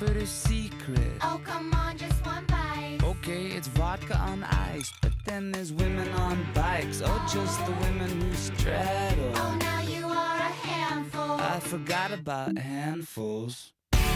dirty secret. Oh, come on, just one bite. Okay, it's vodka on ice, but then there's women on bikes. Oh, just the women who straddle. Oh, now you are a handful. I forgot about handfuls.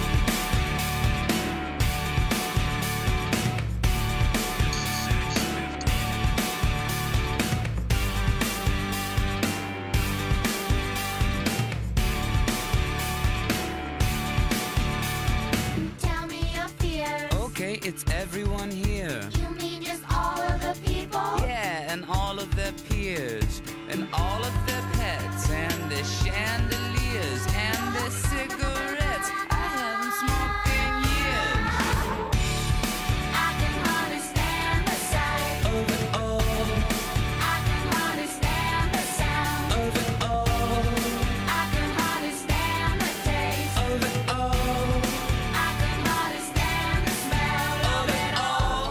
Tell me your fears. Okay, it's everyone here. You mean just all of the people? Yeah, and all of their peers, and all of their pets, and their chandeliers, and their cigarettes. I haven't smoked in years. I can understand the sight Of it all, I can understand the sound of it all, I can understand the taste of it all, I can understand the smell of it all.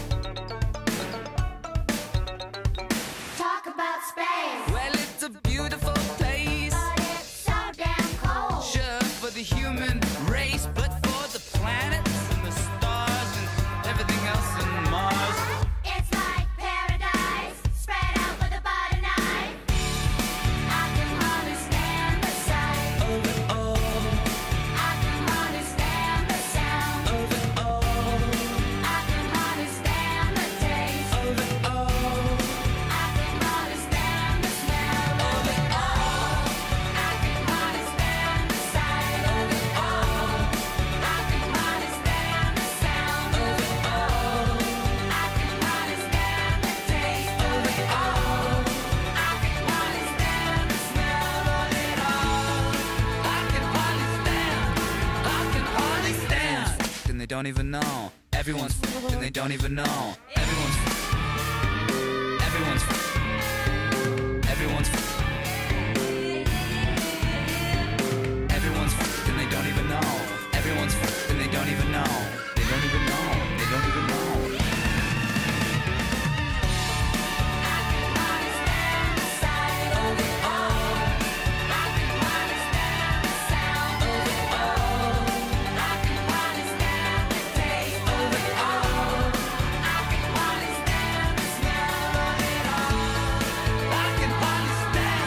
Talk about space, Well, it's a beautiful place, but it's so damn cold. sure, for the human race, but for the planets and the stars and everything else in Mars. It's like paradise spread out with a butter knife. I can understand the sight Of it all, I can understand the sound of it all, I can understand the taste of it all, I can understand the smell of it all. I can understand the sight of it all. I can understand the sound of it all. I can understand the taste of it all. I can understand the smell of it all. I can hardly stand. And they don't even know. Everyone's and they don't even know. Everyone's everyone's everyone's everyone's and they don't even know. Everyone's and they don't even know. They don't even know. They don't even know. I can understand the sight of it all. I can understand the sound of it all. I can understand the taste of it all. I can understand the smell of it all. I can hardly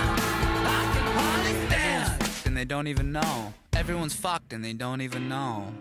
stand. And they don't even know. Everyone's fucked and they don't even know.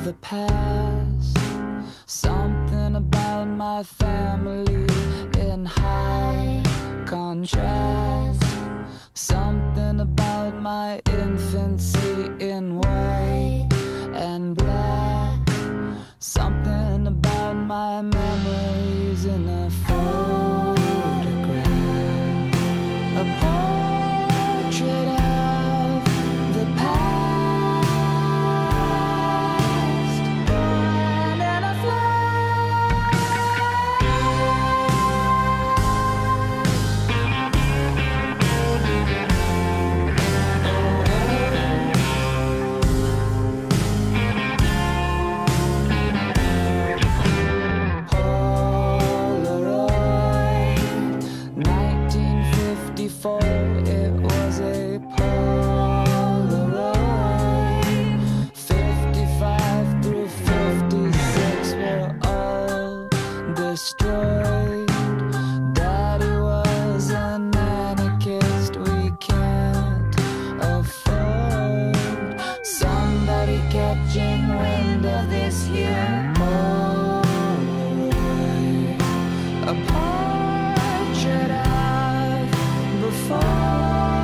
the past. Something about my family in high contrast. Something about my infancy in white and black. Something about my memories in a photograph. A portrait of the past. Born in a Polaroid, 1954, it was a Polaroid. 55 through 56 were all destroyed. Daddy was an anarchist, we can't afford somebody catching wind of this here Polaroid. A portrait of before.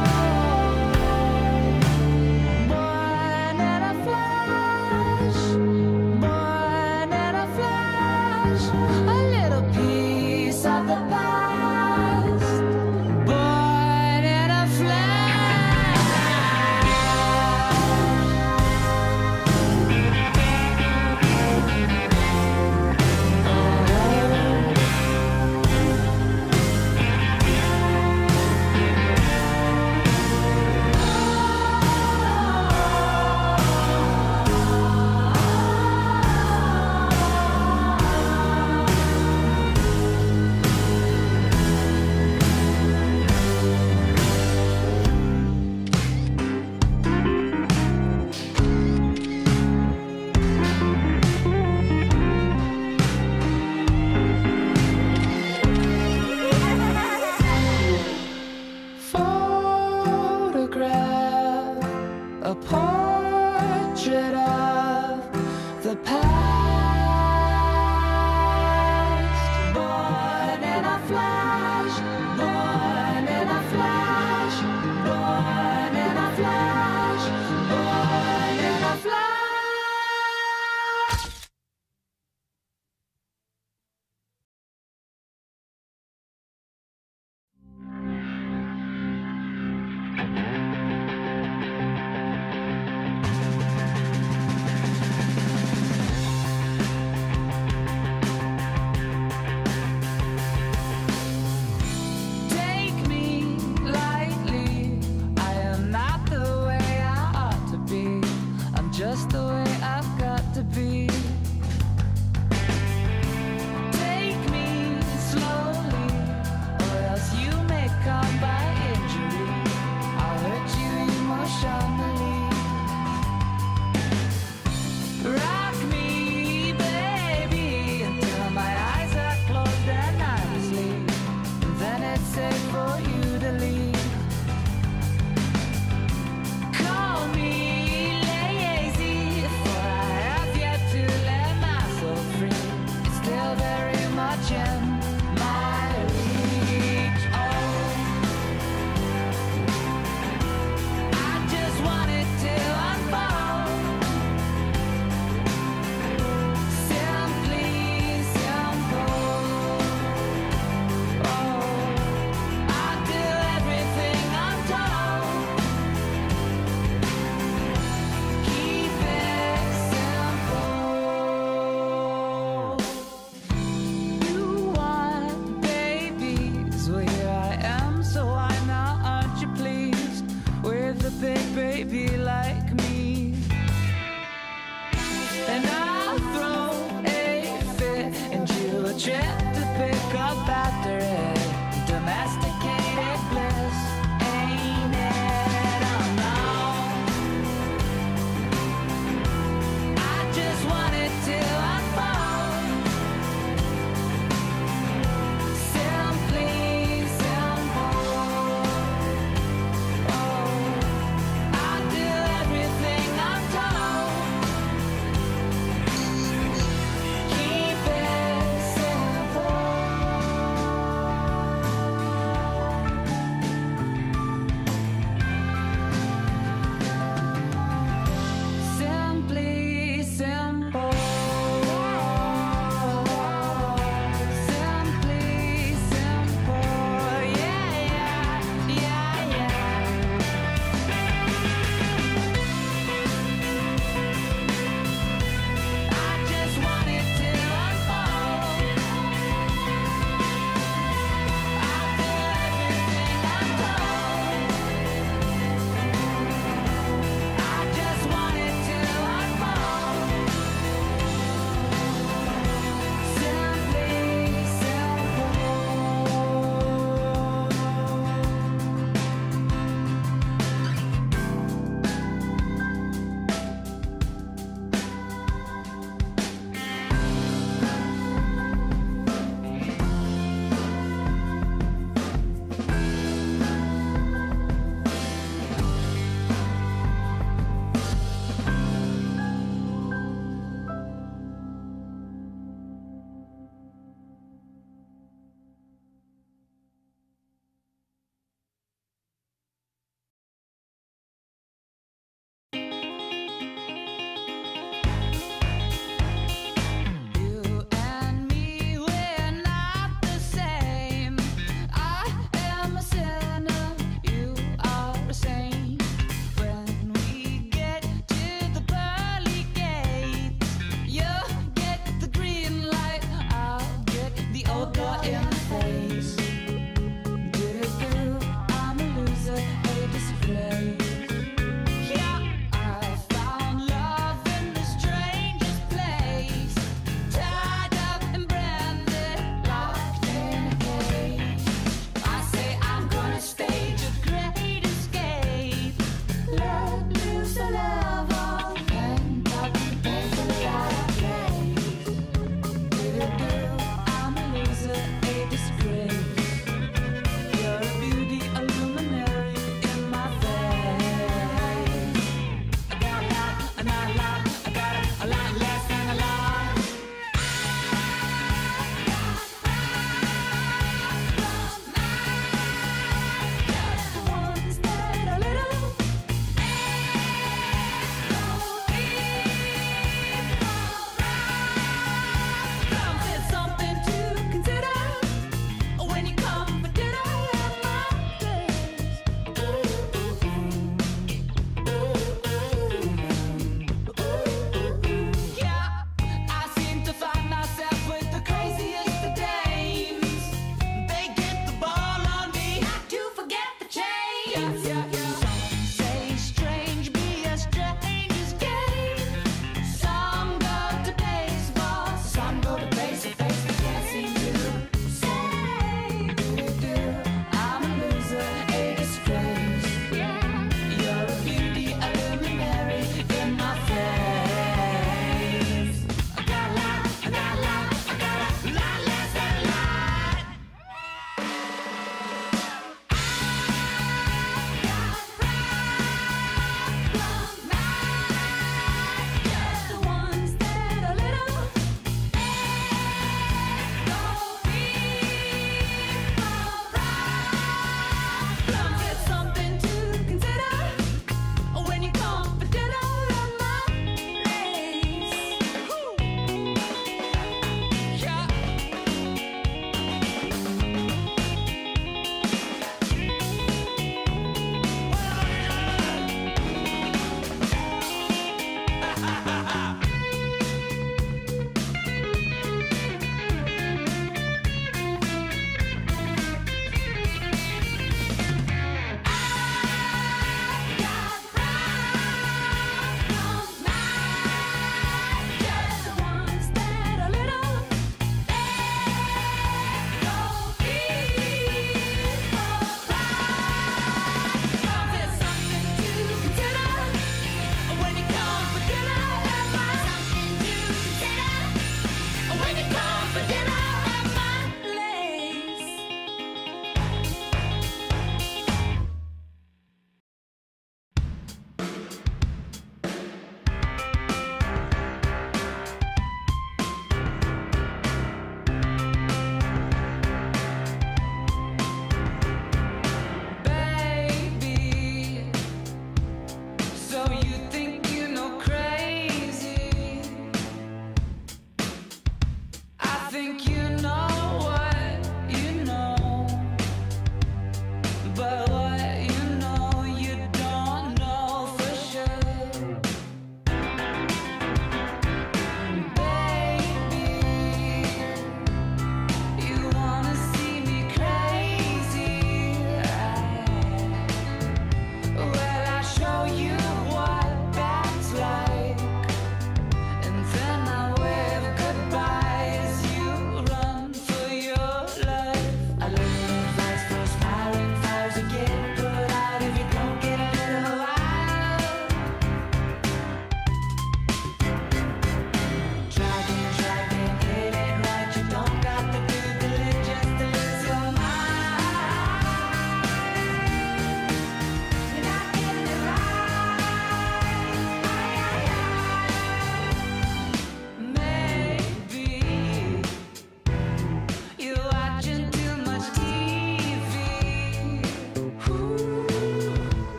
Born in a flash. Born in a flash. A little piece of the past. Born in a photograph, a portrait of the past. Born in a flash, born in a flash, born in a flash, born in a flash.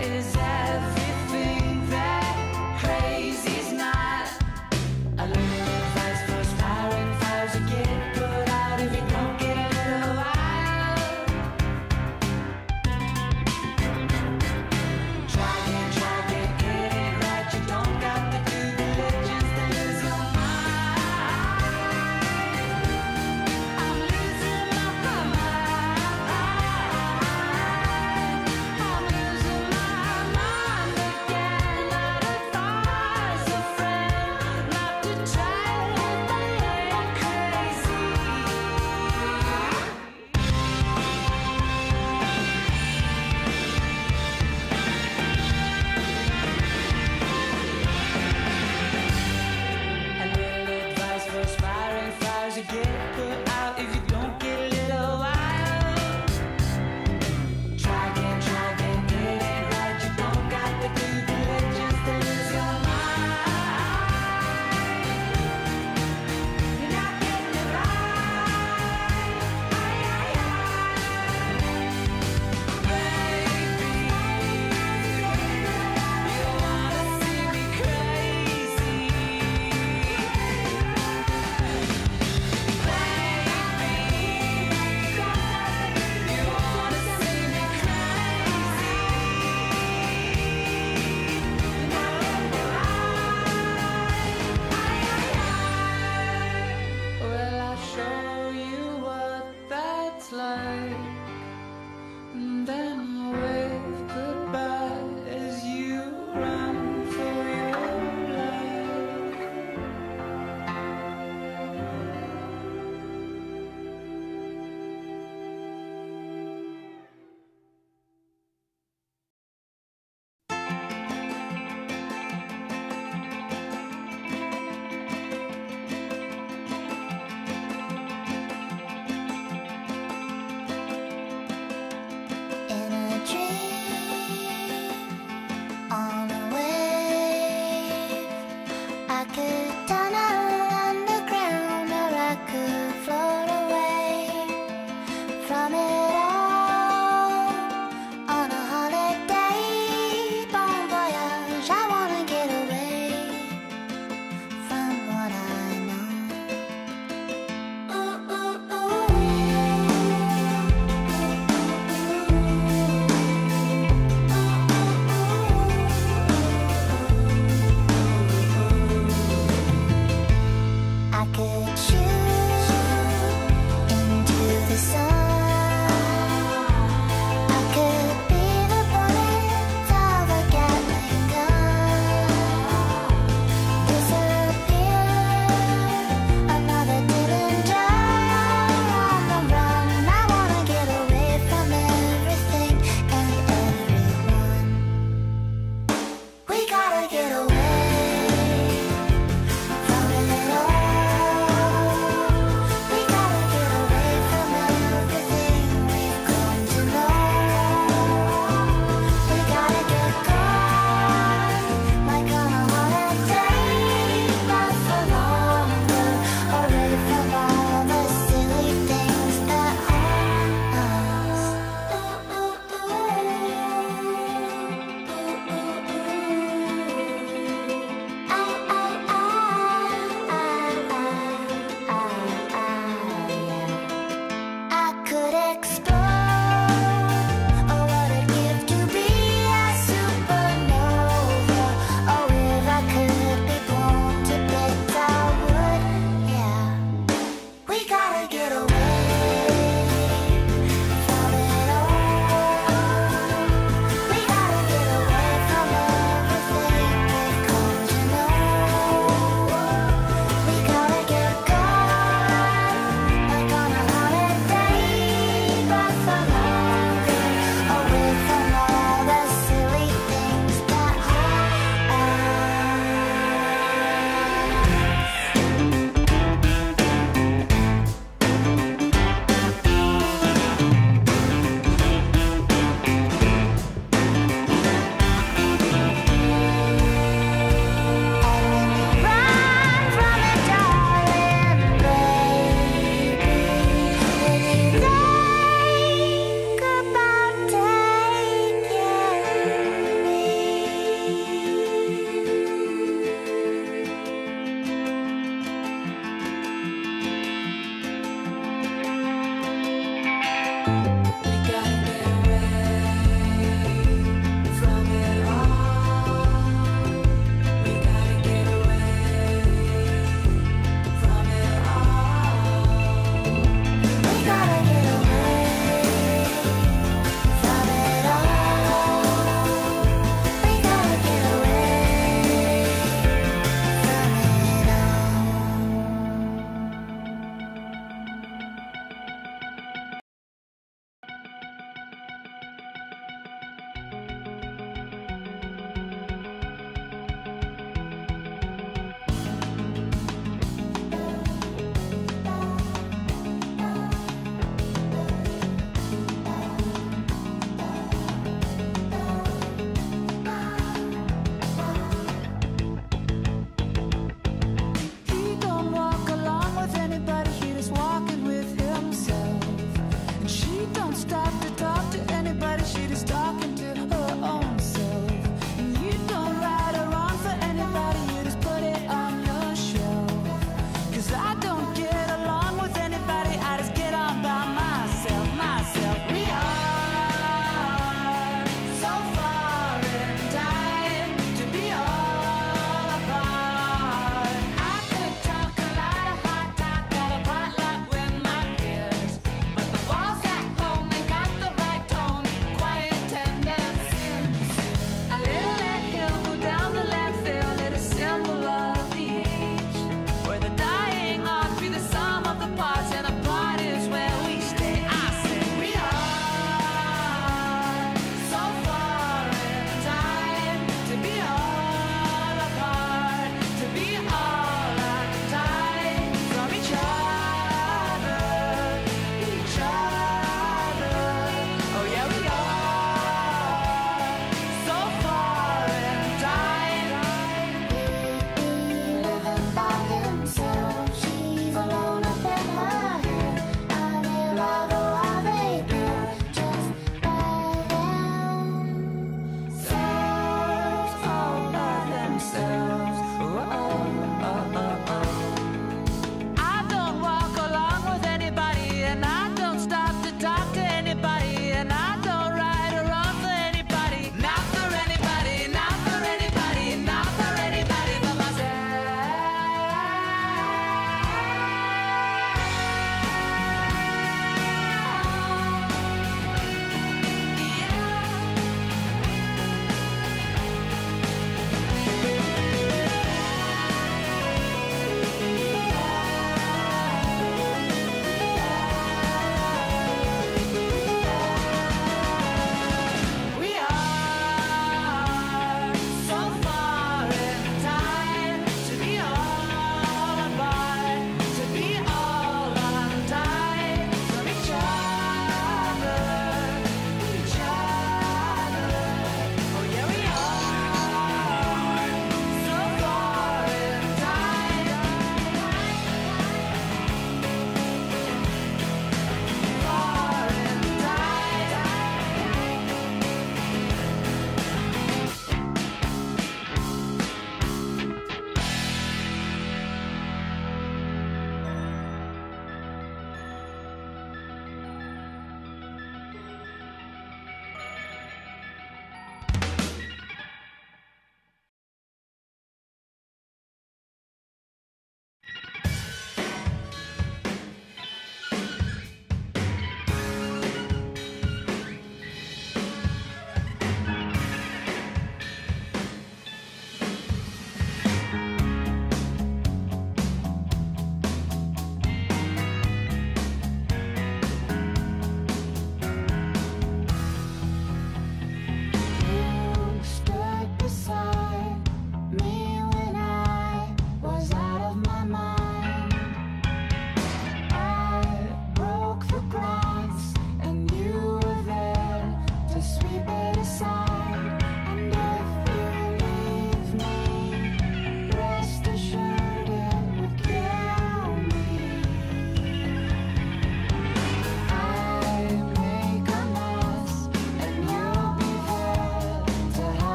Is everything that crazy's not? A little advice for aspiring fires to get put out if you don't get a little wild. Try again, get it right. You don't got the due diligence to lose your mind. I'm losing my mind. I'm losing my mind.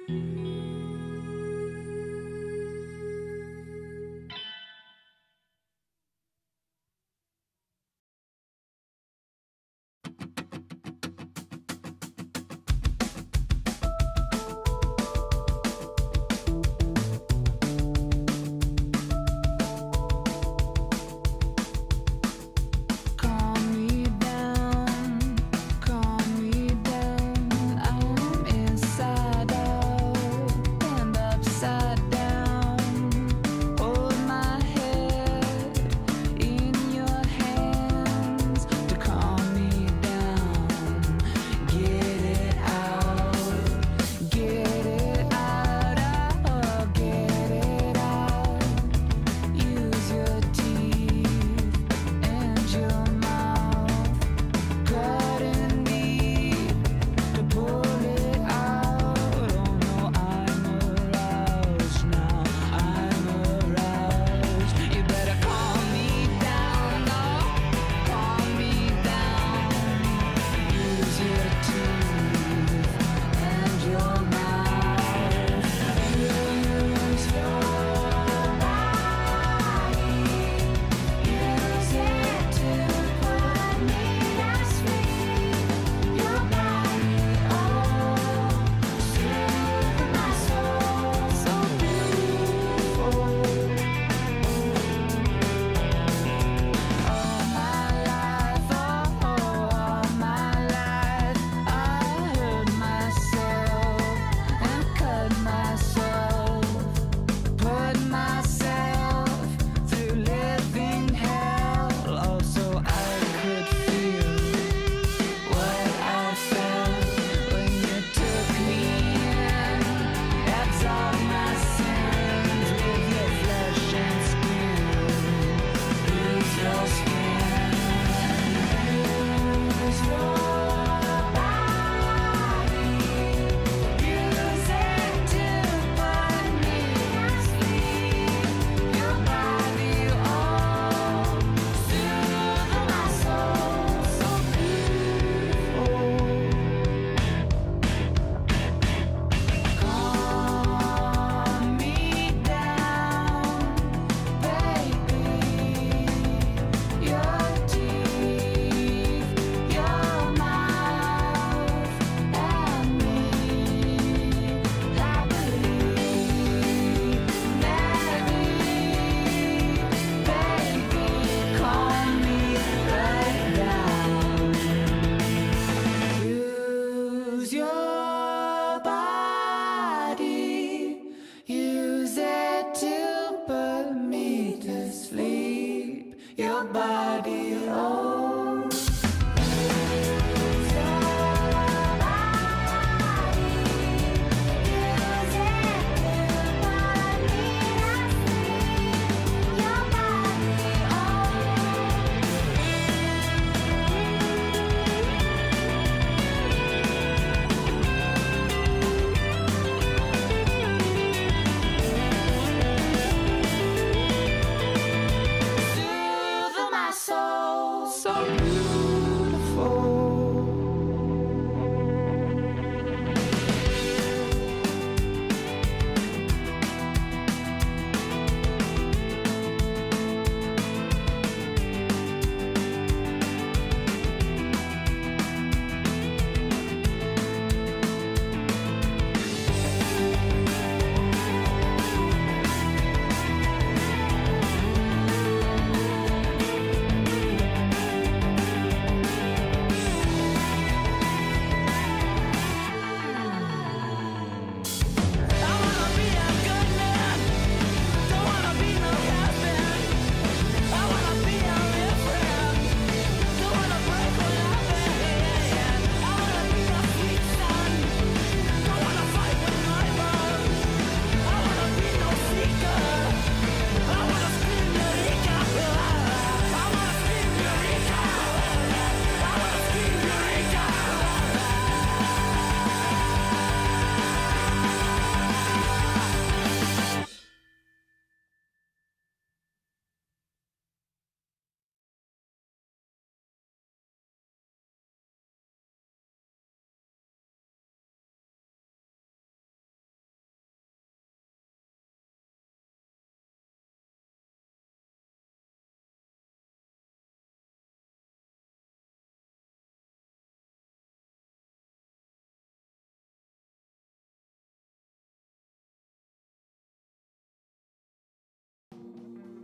So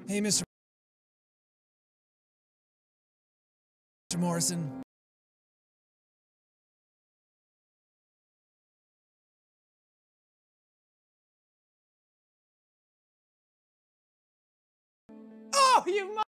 Hey, Mr. Morrison. Oh, you mu-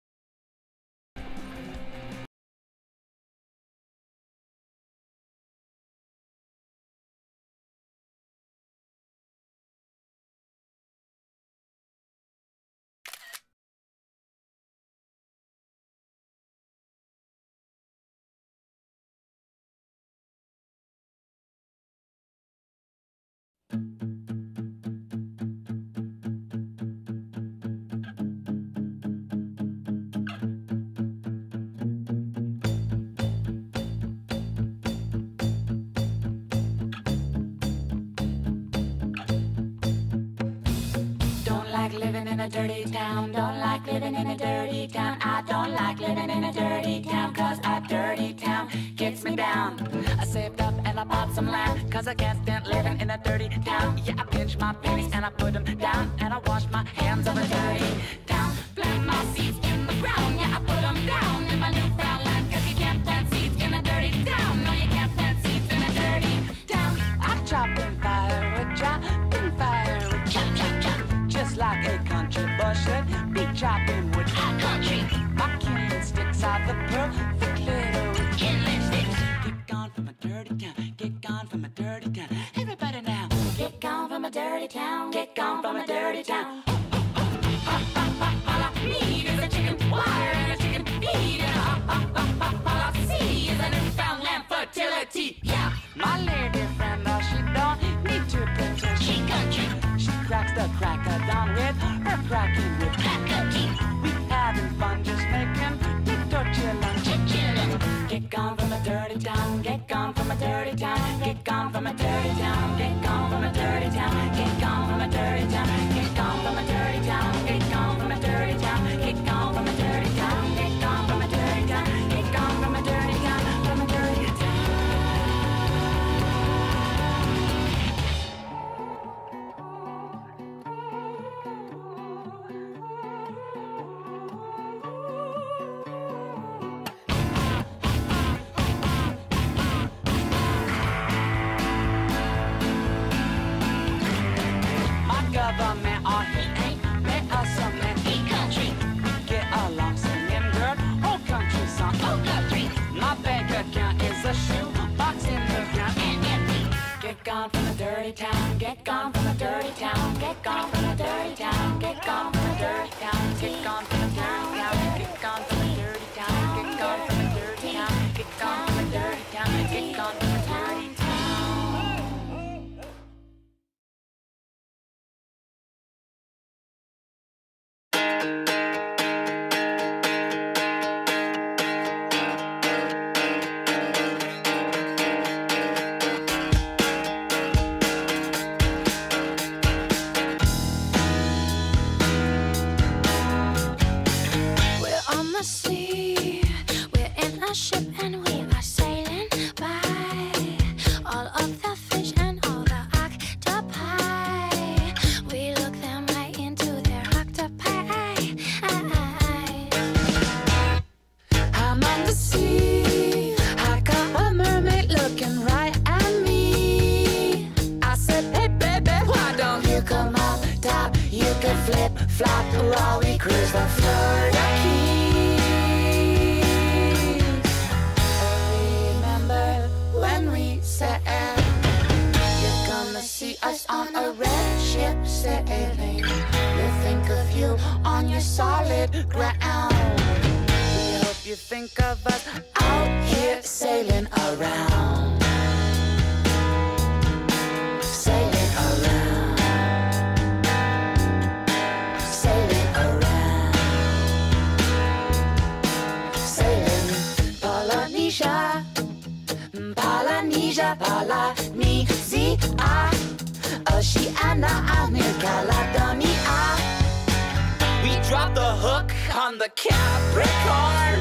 Don't like living in a dirty town. Don't like living in a dirty town. I don't like living in a dirty town, cause a dirty town gets me down. I saved up and I bought some land, cause I can't stand living in a dirty town. Yeah, I pinch my pennies and I put them down, and I wash my hands of a dirty town. Plant my seeds in the ground. Yeah, I put them down in my newfound land, cause you can't plant seeds in a dirty town. No, you can't plant seeds in a dirty town. I chop and fire with chop and fire with chop, chop, chop. Just like a country bushlet, be chopping wood. A country. My cane sticks out the perfect little killing sticks. Get gone from a dirty town. Get gone from a dirty town. Everybody now. Get gone from a dirty town. Get gone from a dirty town. All I need is a chicken wire and a chicken feed, and all I see is a newfoundland fertility. Yeah, my lady friend, she don't need to pretend she country. She cracks the cracker down with her cracking with cracker teeth. We having fun just making little chillin'. Get gone from a dirty town. Get gone from a dirty town. Get gone from a dirty town. Get gone from a dirty town. Get gone from a dirty town. Get gone from a dirty town. Get gone from a dirty town. Get gone from a dirty town. Get gone from a dirty town. Get gone from a dirty town. From a dirty town. My government, oh, he ain't met us a man. He country. We get along singing good old country song. Old country. My bank account is a shoe box in the ground and empty. Get gone from a dirty town. Get gone from a dirty town. Get gone from a dirty town. Get gone from a dirty town. Get gone from a dirty town. Get gone from a dirty town. Get gone from a dirty town. Get gone from a dirty town. Get gone from a dirty town. We're on the sea, we're in a ship and we are sailing by all of the fish and all the octopi. We look them right into their octopi. I'm on the sea. I got a mermaid looking right at me. I said, hey baby, why don't you come on top? You can flip flop while we cruise the Florida Keys. Remember when we said you're gonna see us on a red ship sailing? We'll think of you on your solid ground. We hope you think of us out here sailing around. Sailing around. Sailing around. Sailing Polynesia. Polynesia, Polynesia, Oceania, New Caledonia. We dropped the hook on the Capricorn.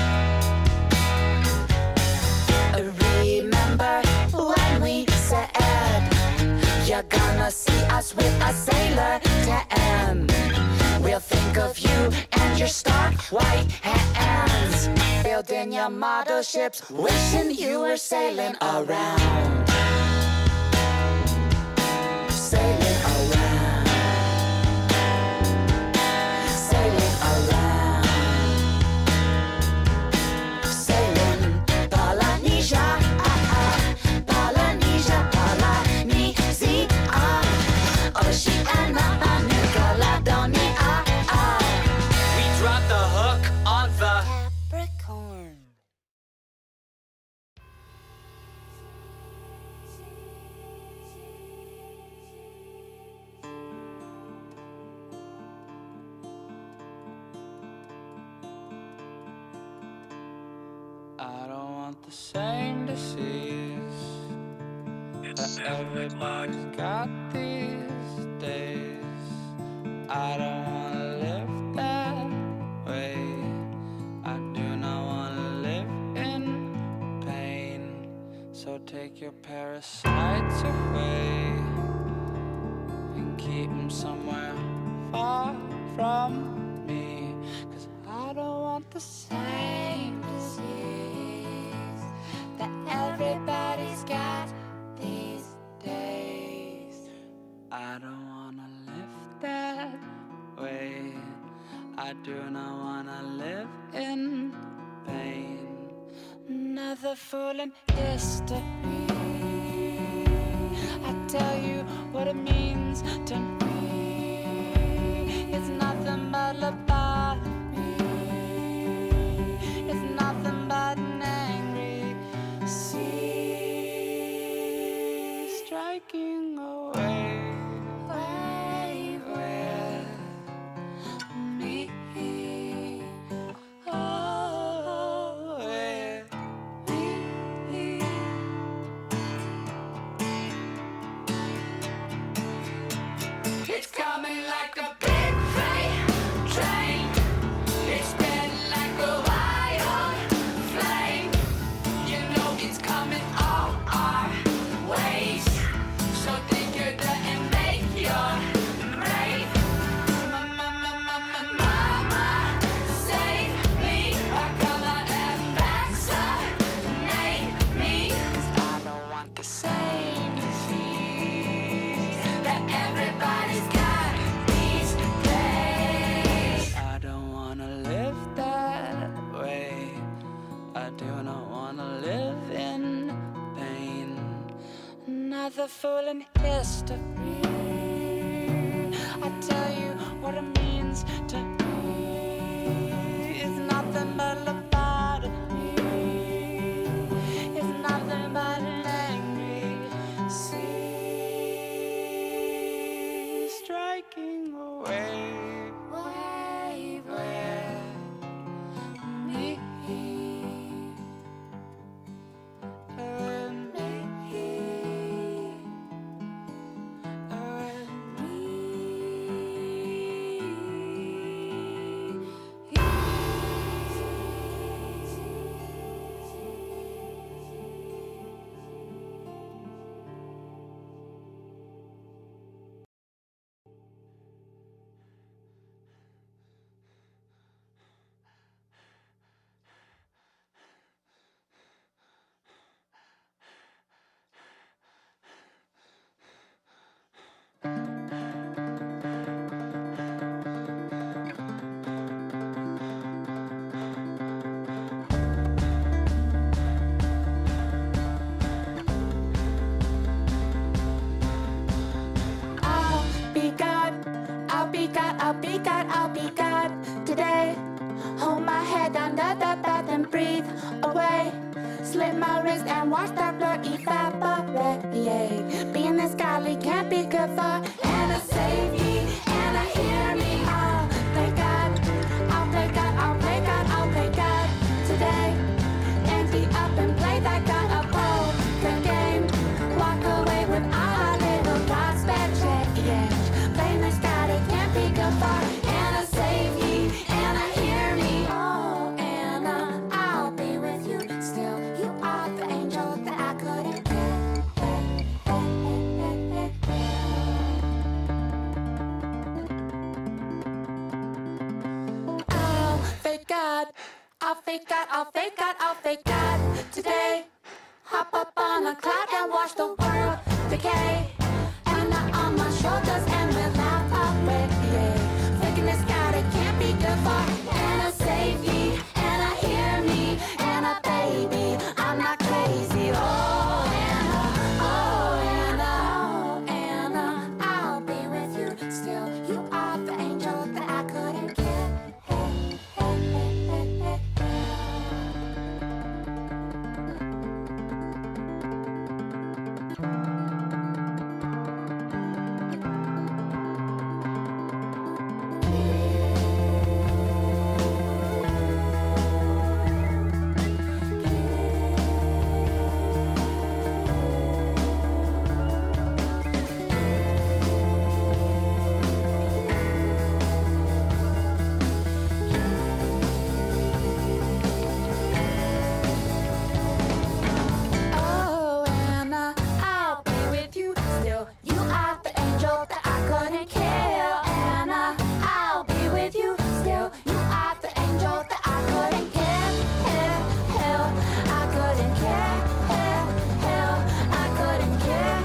Remember when we said you're gonna see us with a sailor tan? We'll think of you your stark white hands, building your model ships, wishing you were sailing around. Sailing around. Sailing around. Sailing Polynesia. Polynesia, Polynesia. Oceania, New Caledonia. We dropped the hook on the Capricorn. I don't want the same disease that everybody's got these days. I don't wanna live that way. I do not wanna live in pain. So take your parasites away and keep them somewhere far from me. 'Cause I don't want the same disease that everybody's got these days. I don't wanna live that way. I do not wanna live in pain. Another fool in history. I tell you what it means to me. It's nothing but lobotomy. It's nothing but an angry sea striking away. Wave with me. Oh, with me. It's coming like a big freight train. It's spreading like a wild flame. You know it's coming all our ways. So think you're done and make your brave. Mama, save me. Or come out and vaccinate me. 'Cause I don't want the same disease that everybody's got these days. I don't wanna live that way. I do not wanna live in pain. Another fool in history. I tell you what it means to me. It's nothing but lobotomy. It's nothing but an angry sea striking away. Wave with me. And me. And I'll be God today. Hold my head under the bath and breathe away. Slit my wrist and watch the blood evaporate. Being this godly can't be good for Anna, save me, Anna, hear me. I'll play God, I'll play God, I'll play God, I'll play God today. And be up and play that God a poker game. Walk away with our little prospect change. Playing this God, it can't be good for Anna, save me, Anna, hear me. Oh, Anna, I'll be with you still. You are the angel that I couldn't get. fake God, I'll fake God, I'll fake God today. Hop up on a cloud and watch the world decay. And not on my shoulders and we'll laugh away. Faking this God, it can't be good for Anna, save me, Anna, hear me, Anna, baby, I'm not crazy. Oh, Anna, oh, Anna, oh, Anna, I'll be with you still. You are the angel that I couldn't kill. Oh, Anna, I'll be with you still. You are the angel that I couldn't kill. Anna, I'll be with you still. You are the angel that I couldn't kill. I couldn't kill. I couldn't kill.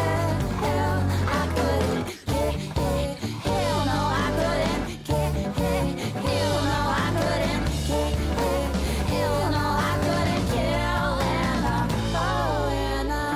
I couldn't kill. No, I couldn't kill. No, I couldn't kill. No, I couldn't kill. Anna, oh, Anna.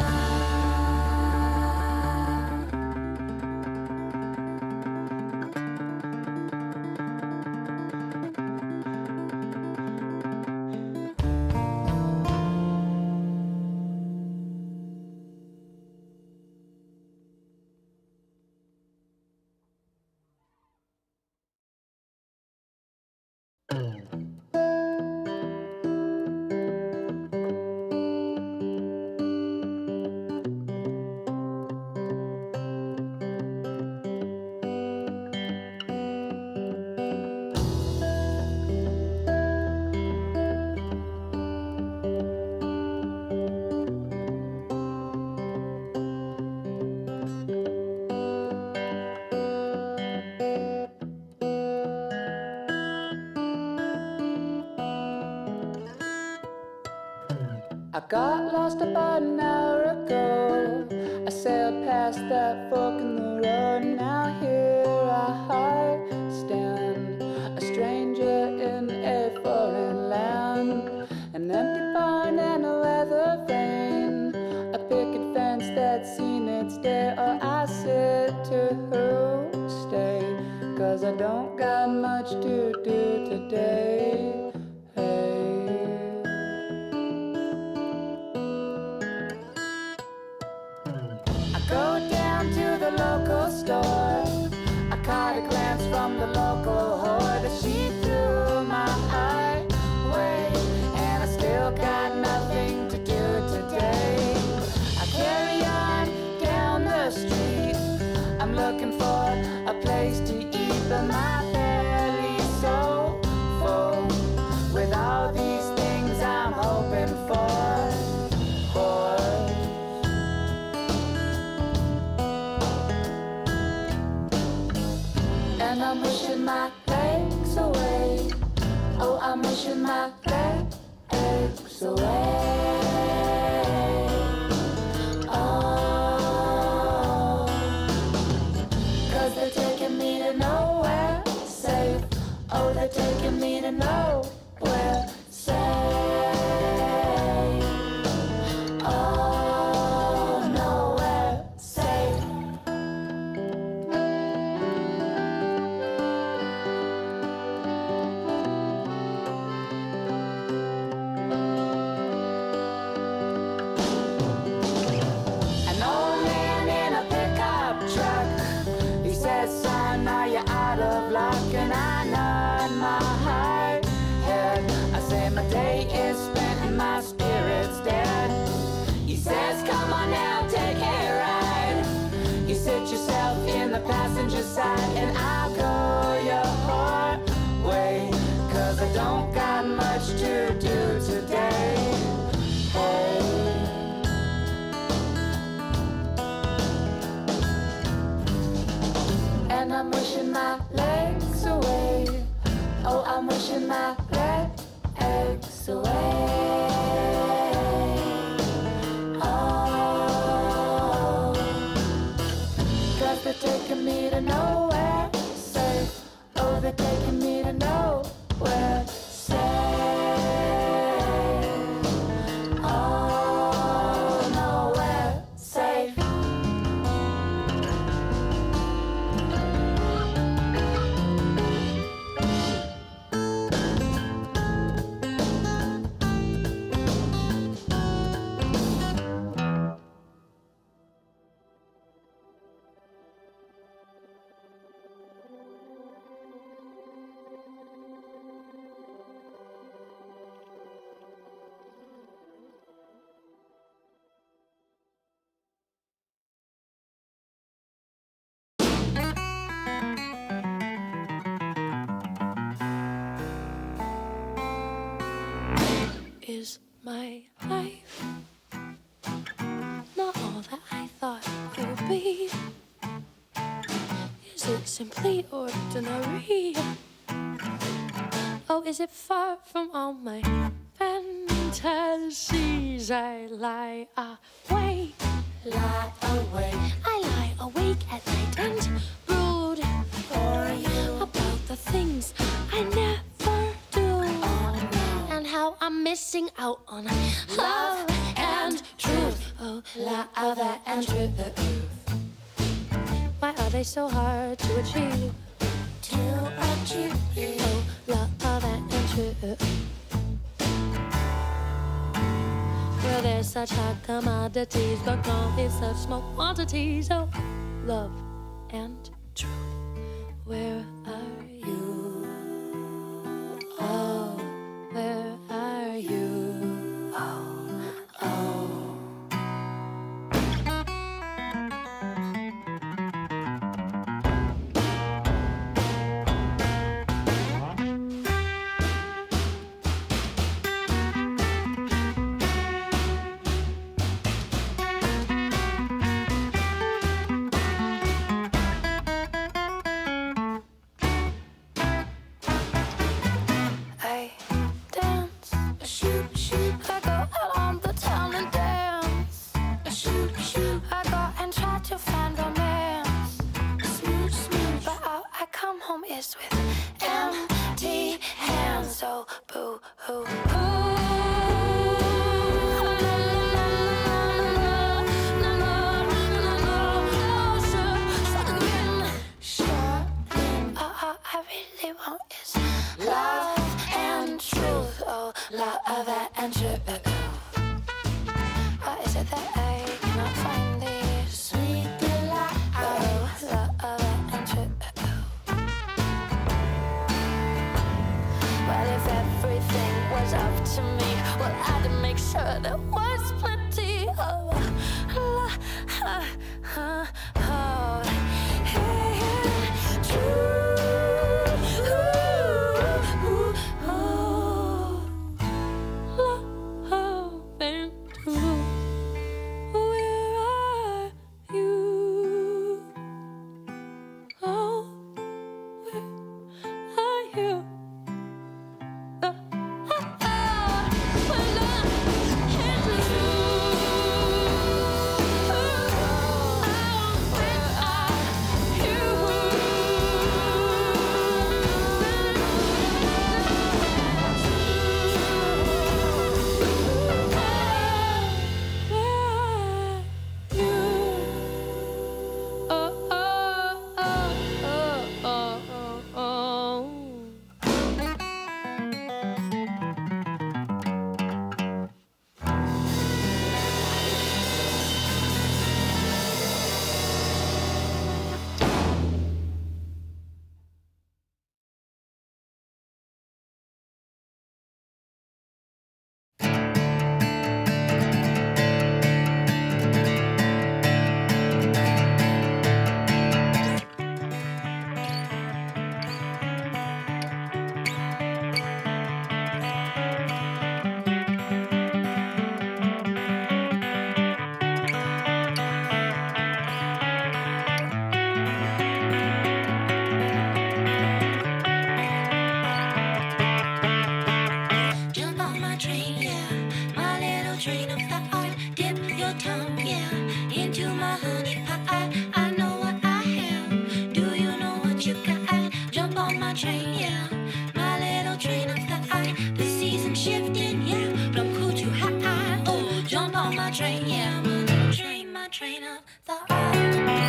I got lost about an hour ago. I sailed past that fork in the road. Now here I stand, a stranger in a foreign land. An empty barn and a leather vane, a picket fence that's seen its day. Or I sit to stay, 'cause I don't got much to do today. Hey. Go down to the local store. I caught a glance from the local whore that she threw my highway, and I still got nothing to do today. I carry on down the street. I'm looking for a place to eat, but my belly's so full with all these things I'm hoping for. And I'm wishing my legs away. Oh, I'm wishing my legs away. Oh, 'cause they're taking me to nowhere safe. Oh, they're taking me to nowhere safe. Oh, nowhere safe. An old man in a pickup truck, he says, "Son, are you out of luck?" And I nod my head. I say my day is spent and my spirit's dead. He says, "Come on now, take a ride. You sit yourself in the passenger side, and I'll go your way, 'cause I don't got much to do today." Hey. And I'm wishing my legs away. Oh, I'm wishing my legs slips away. Oh, 'cause they're taking me to nowhere safe. Oh, they're taking me to nowhere safe. Oh, nowhere safe. Is my life not all that I thought it would be? Is it simply ordinary? Oh, is it far from all my fantasies? I lie awake. Lie awake I lie awake at night and brood for you. about the things I never do. Oh no. And how I'm missing out on love and truth. Oh, love and truth. Why are they so hard to achieve? To achieve Oh, love and truth. Well, they're such hot commodities, but gone in such small quantities. Oh, love and truth. Where are you? Oh, where are you? Oh, oh. I dance, shoot, shoot, I go out on the town and dance. shoot, shoot, I go and try to find romance, smooch, smooch. but all I come home is with empty hands. So boo hoo hoo. All I really want is love and truth. Oh, love and truth. Why is it that I cannot find this Sweet delight. Oh, love and truth. Well, if everything was up to me, well, I'd make sure there was plenty of love. Truth. train of thought.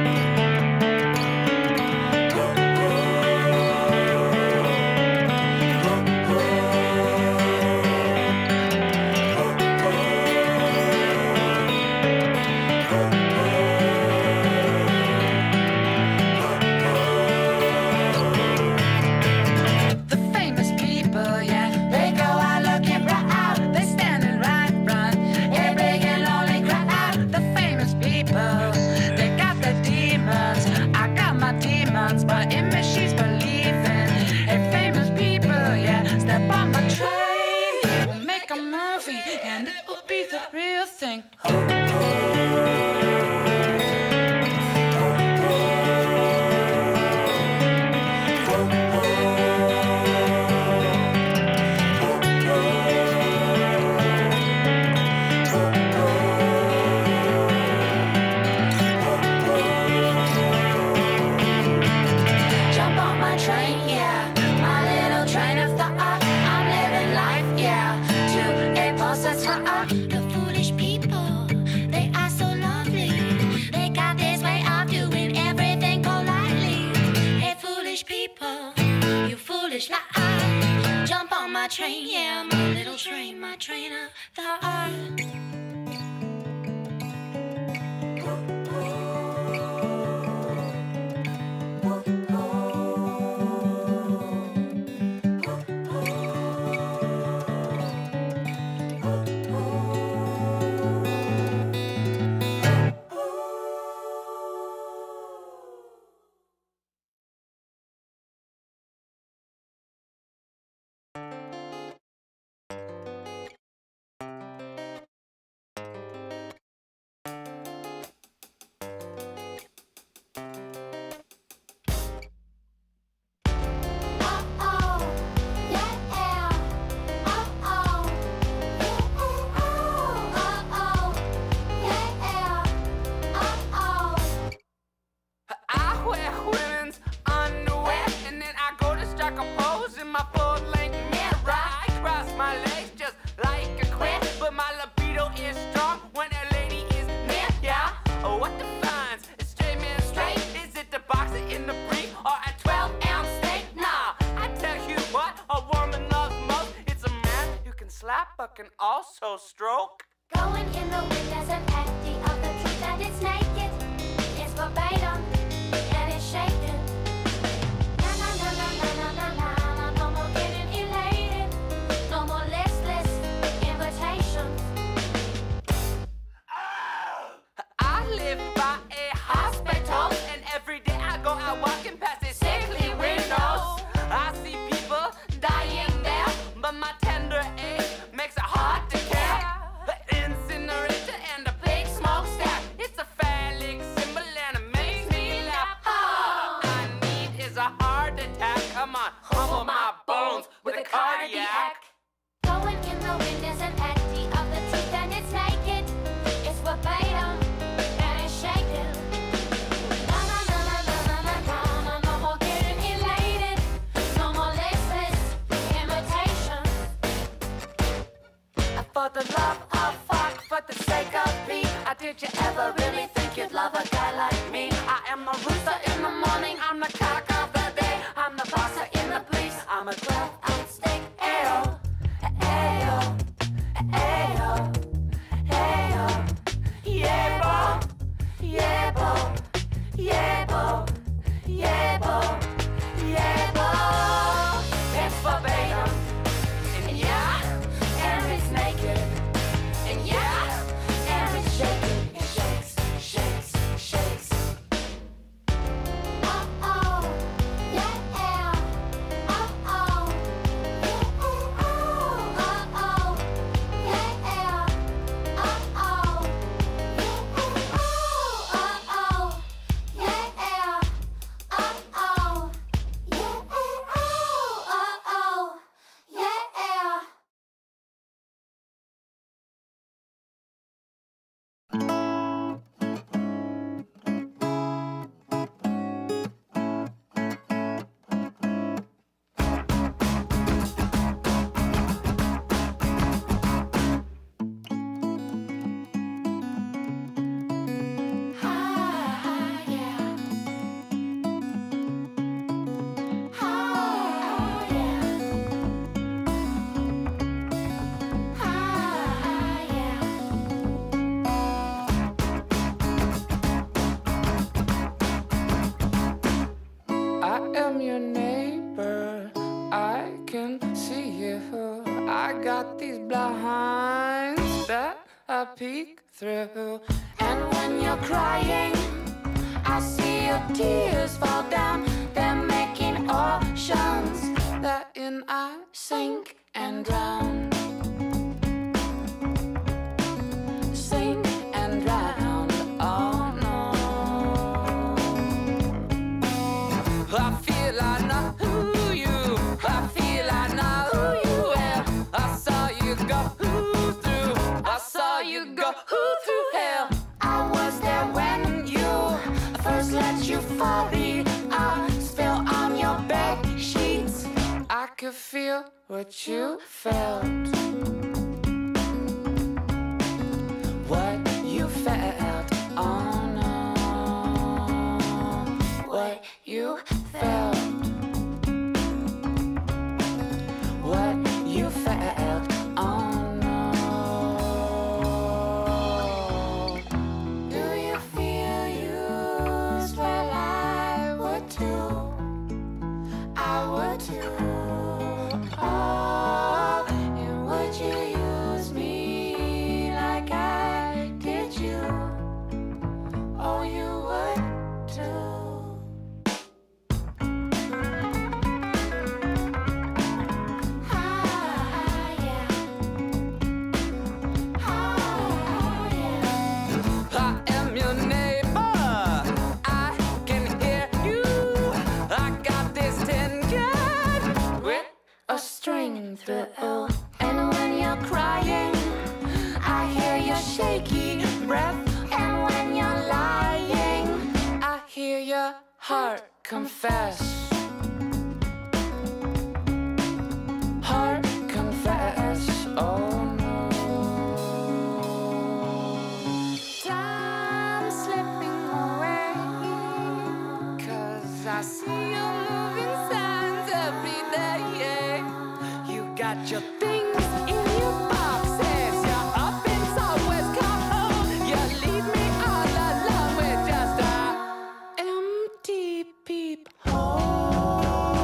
Train, yeah, my little train, my train of thought. Can also stroke. Going in the wind as an empty of the truth that it's naked. It's verbatim and it's shaken. Na na na na na na na na. No more getting elated. No more listless invitations. I live by a hospital, and every day I go out walking past its sickly windows. I see people dying there, but my tender age makes it hard to care. The incinerator and the big smokestack, it's a phallic symbol and it makes me laugh. All I need is a heart attack. Come on, humble my bones with a cardiac. Going in the wind is an empty of the truth and it's naked. It's verbatim and it's shaken. Na na na na na na na na. No more getting elated. No more listless invitations. For the love of fuck, for the sake of peace, did you ever really think you'd love a guy like me? I am the rooster in the morning, I'm the cock of the day, I'm the bossa in the police, I'm a 12-ounce steak. Ayo, ayo, ayo, ayo. Yeah, bo, yeah, bo, yeah, bo, yeah, bo, yeah, bo. It's verbatim, and yeah, and it's naked, and yeah, and it's shaking, it shakes, shakes, shakes. I peek through. And when you're crying, I see your tears fall down. They're making oceans that in I sink and drown. Sink and drown, oh no. I feel I know who you, I feel I know who you are. I saw you go through, I saw you go through hell. I was there when you first let you fall, the spill on your bed sheets. I could feel what you felt. What you felt, oh no. What you felt. What you felt, oh no. Do you feel used? Well, I would too. I would too. Oh, and would you use me like I did you? Oh, you would too. I am your neighbor, I can hear you. I got this tin can with a string through. And when you're crying, I hear your shaky breath. And when you're lying, I hear your heart confess. Heart confess, oh no. Time slipping away, 'cause I see you moving signs every day. You got your things in your boxes, you're up in Southwest cold. You leave me all alone with just an empty peephole.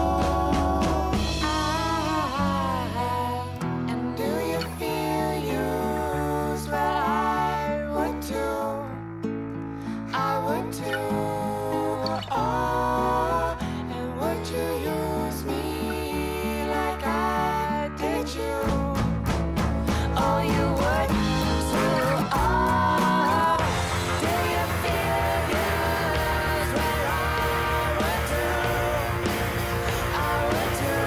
And do you feel used? Well, I would too. I would too. Oh, and would you use me like I did you? Oh, you would too. Oh, do you feel used? Well, I would too. I would too.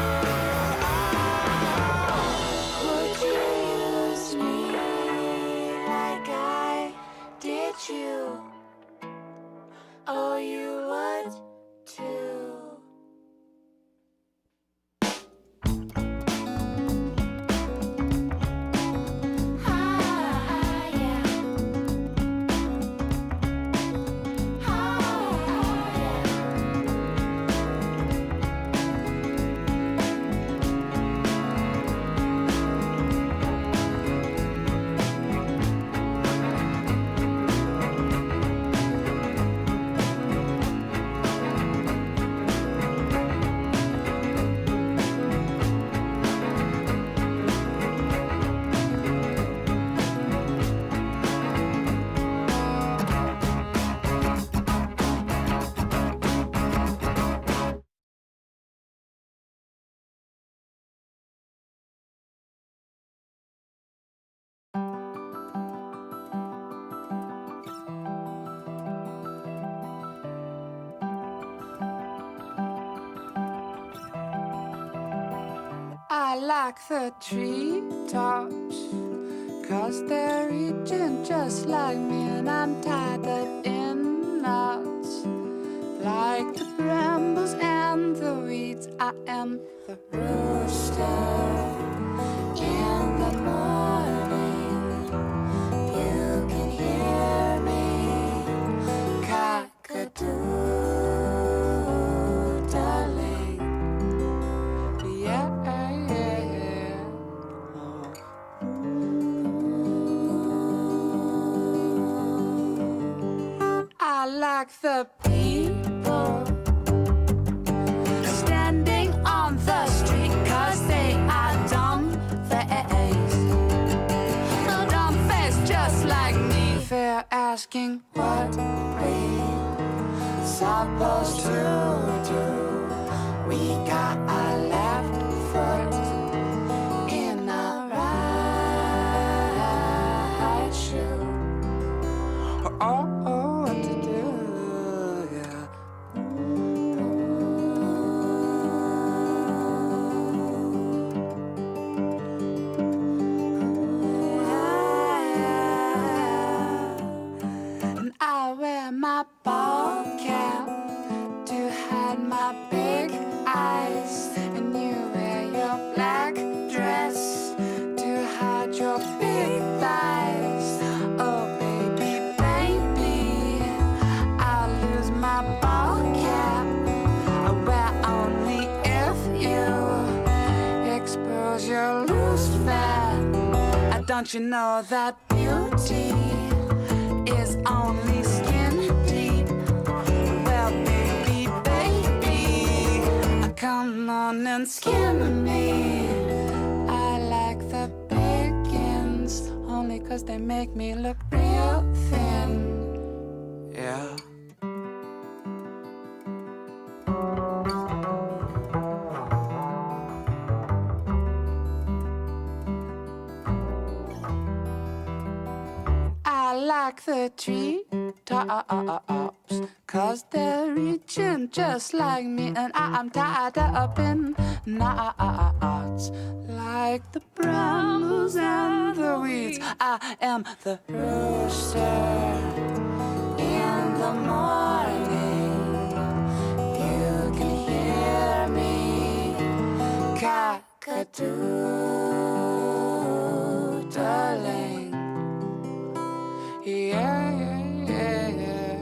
Oh, would you use me like I did you? Oh, you would too. I like the treetops, 'cause they're reaching just like me. And I'm tethered in knots, like the brambles and the weeds. I am the rooster in the morning. You can hear me, cock-a-doodle, darling. Yeah. I like the people standing on the street, 'cause they are dumb-faced. Dumb-faced asking what we supposed to do. We got our left foot in our right shoe. Oh, what to do, yeah. And I wear my ball cap to hide my big eyes, and you wear your black dress to hide your big thighs. Oh baby, baby, I'll lose my ball cap. Well, only if you expose your loose fat. Don't you know that beauty is only skin deep? Well, baby, baby, come on and skin me. I like the biggins only 'cause they make me look real thin. Yeah. I like the tree tops 'cause they're reaching just like me, and I'm tied up in knots like the brambles and the weeds. I am the rooster in the morning. You can hear me cock-a-doodling. Yeah, yeah, yeah, yeah.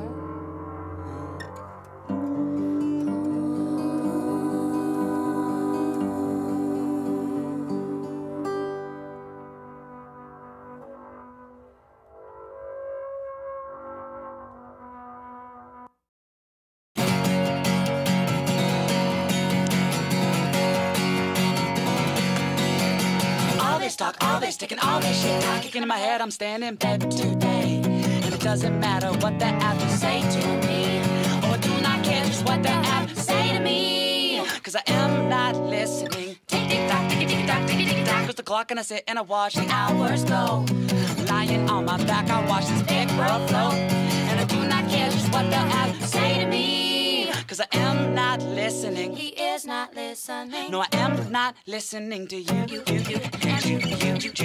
All this talk, all this sticking, all this shit talk kicking in my head. I'm staying in bed today, and it doesn't matter what they have to say to me, or do not care just what they have to say to me, 'cause I am not listening. Tick tick tock, tick tick tock, tick tick tock goes the clock, and I sit and I watch the hours go. Lying on my back, I watch this big world float, and I do not care just what they have to say to me, 'cause I am not listening. He is not listening. No, I am not listening to you, and you, and you, and you, and you,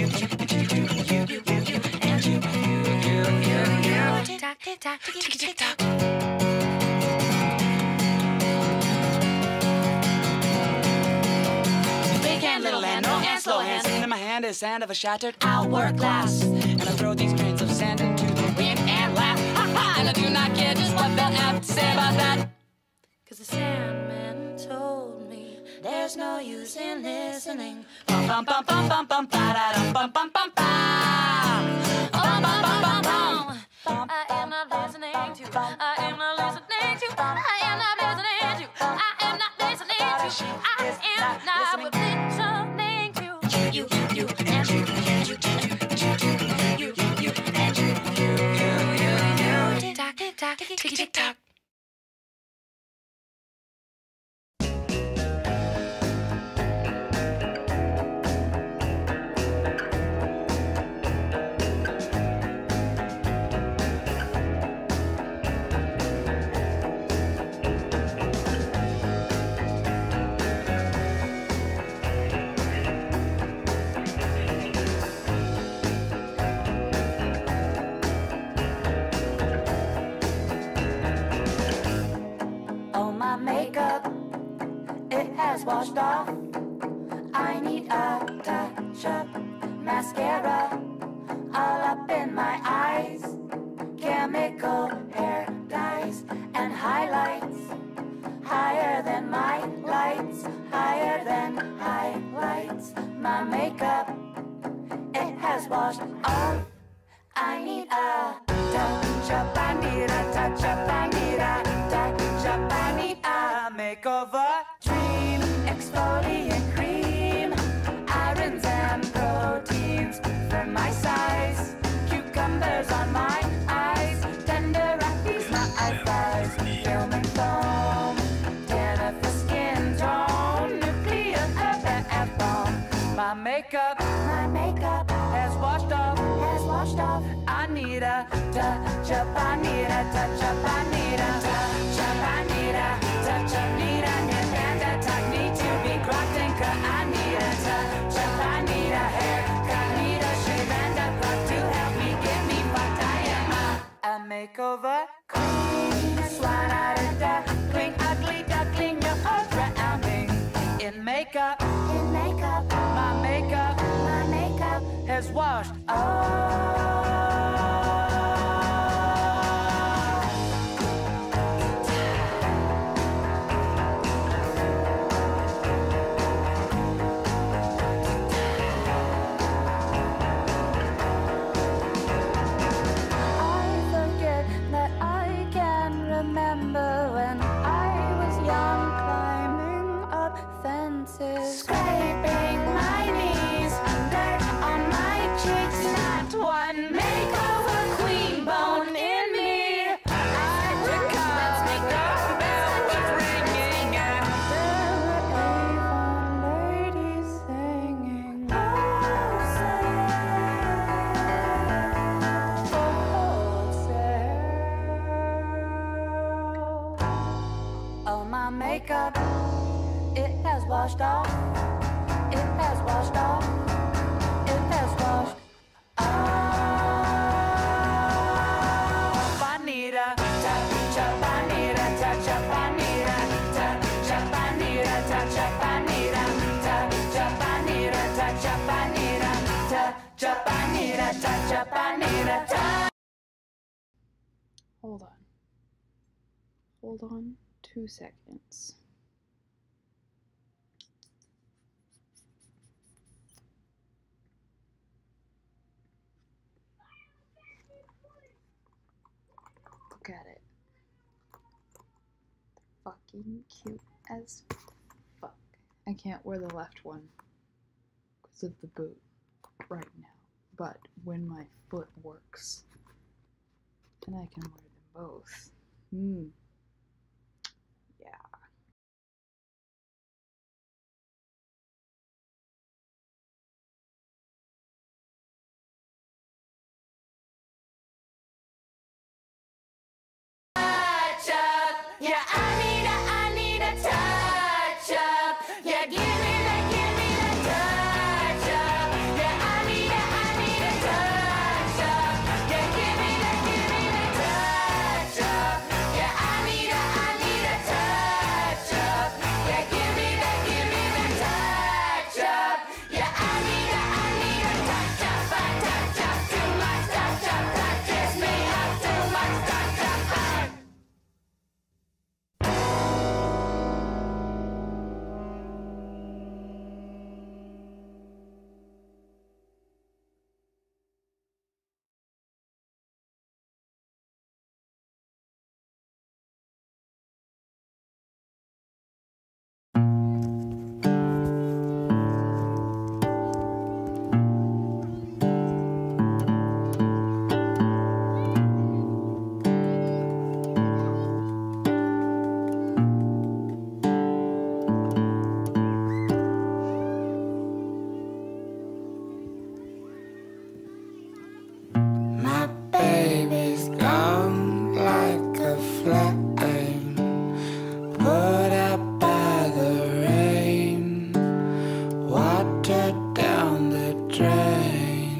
and you. Tick tock, tick tock, tick tick tick tock. Big hand, little hand, no hand, slow hand. Sand in my hand is sand of a shattered hourglass, and I throw these grains of sand into the wind and laugh. Ha ha! And I do not care just what they'll have to say about that, 'Cause the Sandman told me there's no use in listening. bum bum bum bum bum bum ba da dum bum bum bum bum bum bum bum bum bum. I am not listening to. I am not listening to. I am not listening to. I am not listening to. I am not listening to. You and you, and you, and you. Tick tock, tick tock, tick tick tick tock. Washed off. I need a touch-up mascara all up in my eyes, chemical hair dyes and highlights higher than my lights, higher than highlights. My makeup, it has washed off. I need a touch-up, I need a touch-up, I need a touch-up, I need a makeover. Exfoliant cream, irons and proteins for my size, cucumbers on my eyes, Wi-Fi's human phone, Jennifer skin tone, nuclear backbone. My makeup has washed off. I need a touch up, I need a touch up, I need a touch up, I need a touch up, need a hand attack, need to be cropped and cut. I need a touch up, I need a haircut, need a shave and a plug to help me get me fucked. I am a makeover queen, swine out of duckling, ugly duckling, you're drowning in makeup. My makeup has washed off. Remember when I was young, climbing up fences, scraping my knees, dirt on my cheeks, not one makeover queen bone in me. I recall the bell was ringing and there were Avon ladies singing, oh, oh, my makeup, it has washed off. It has washed off. It has washed off. I need a touch up, I need a touch up, I need a touch up, I need a touch up, I need a touch up, I need a touch up, I need a touch up, I need a touch up, I need a touch. Hold on 2 seconds. Look at it. Fucking cute as fuck. I can't wear the left one because of the boot right now, but when my foot works, then I can wear them both. Yeah. Touch up, yeah, I need a touch up, yeah, give me the touch up, yeah, I need a touch up, yeah, give me the touch up, yeah, I need a touch up, yeah, give me the touch up, yeah, I need a touch up, too much touch up, touches me up, too much touch up. My baby's gone like a flame, put out by the rain, water down the drain.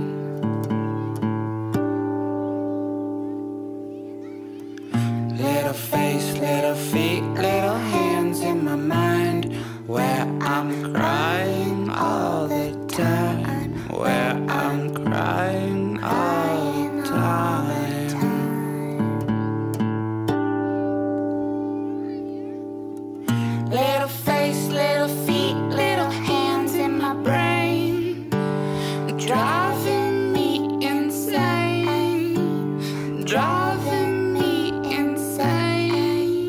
Little face, little feet, little hands in my mind, where I'm crying all the time, where I'm crying all the time. Little face, little feet, little hands in my brain, driving me insane, driving me insane.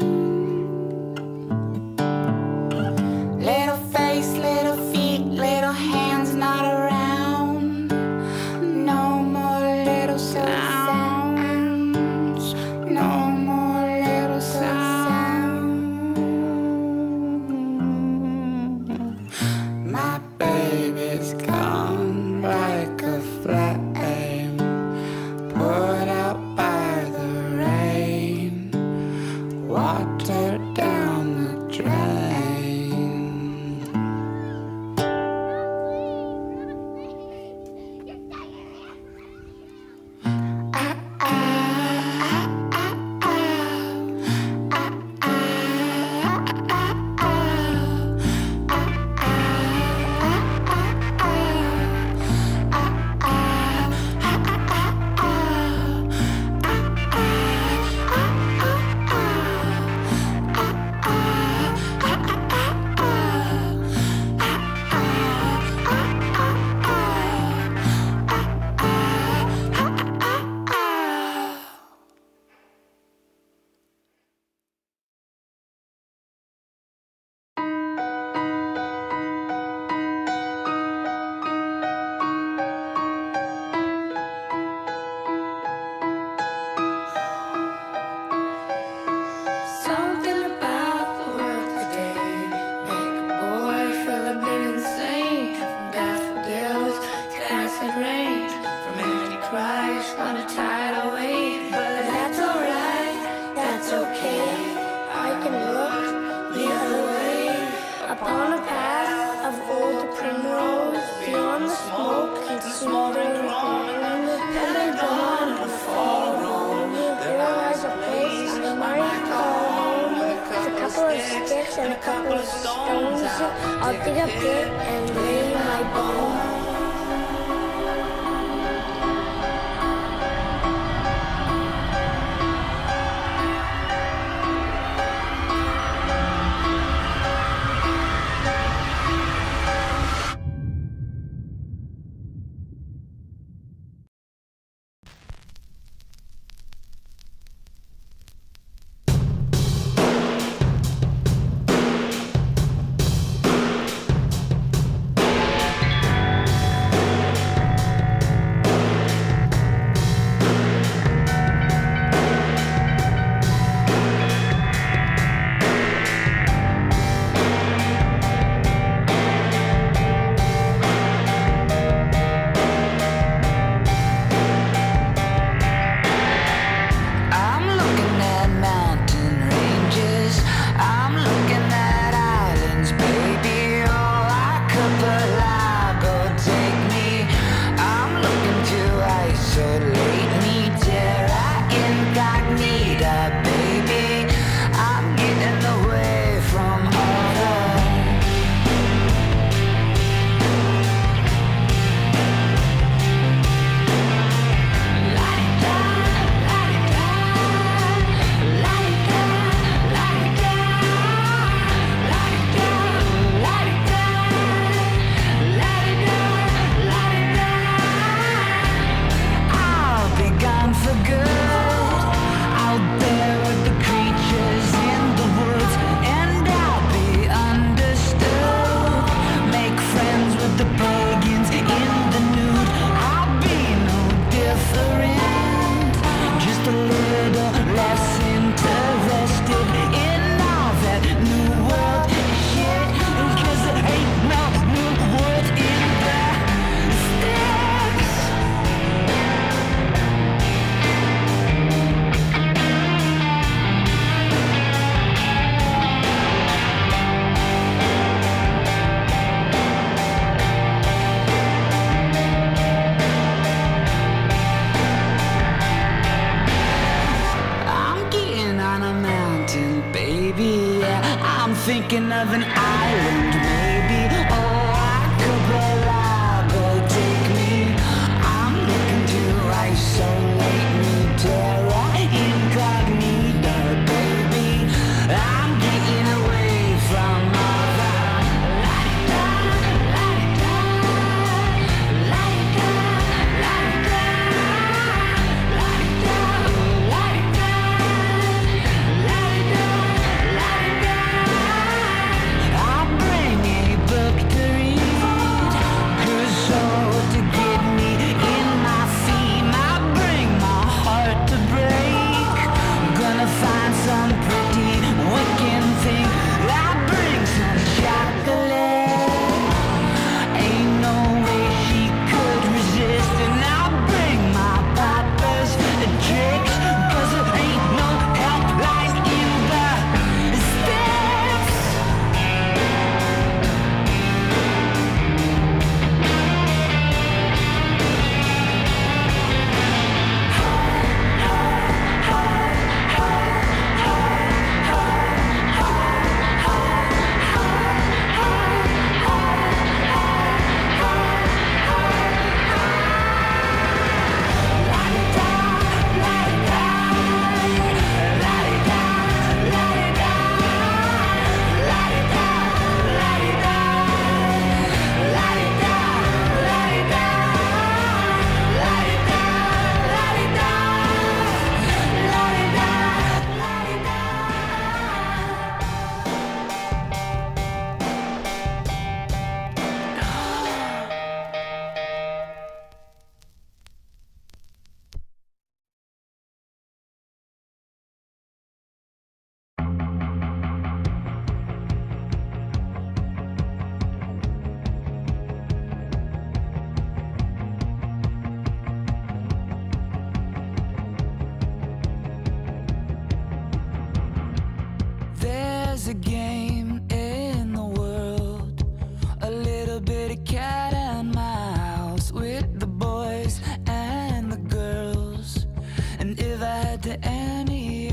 Little face, little feet, little hands, not around. water down the drain. Something about the world today make a boy feel a bit insane. From daffodils to acid rain, from antichrist on a tidal wave. But that's alright, that's okay. I can look the other way upon a path of old primrose, beyond the smoke and smoldering chrome. And the dawn of the fall room, there lies a place where you call home. With a couple of sticks and a couple of stones, I'll dig a pit and lay my bones. Thinking of an island, maybe. Oh, archipelago, take me. I'm looking to isolate me, terra incognita, baby. I'm getting away from all that. La-di-da, la-di-da, la-di-da, la-di-da, la-di-da, la-di-da, la-di-da, la-di-da. I'll bring it. There's a game in the world, a little bit of cat and mouse, with the boys and the girls. And if I had to any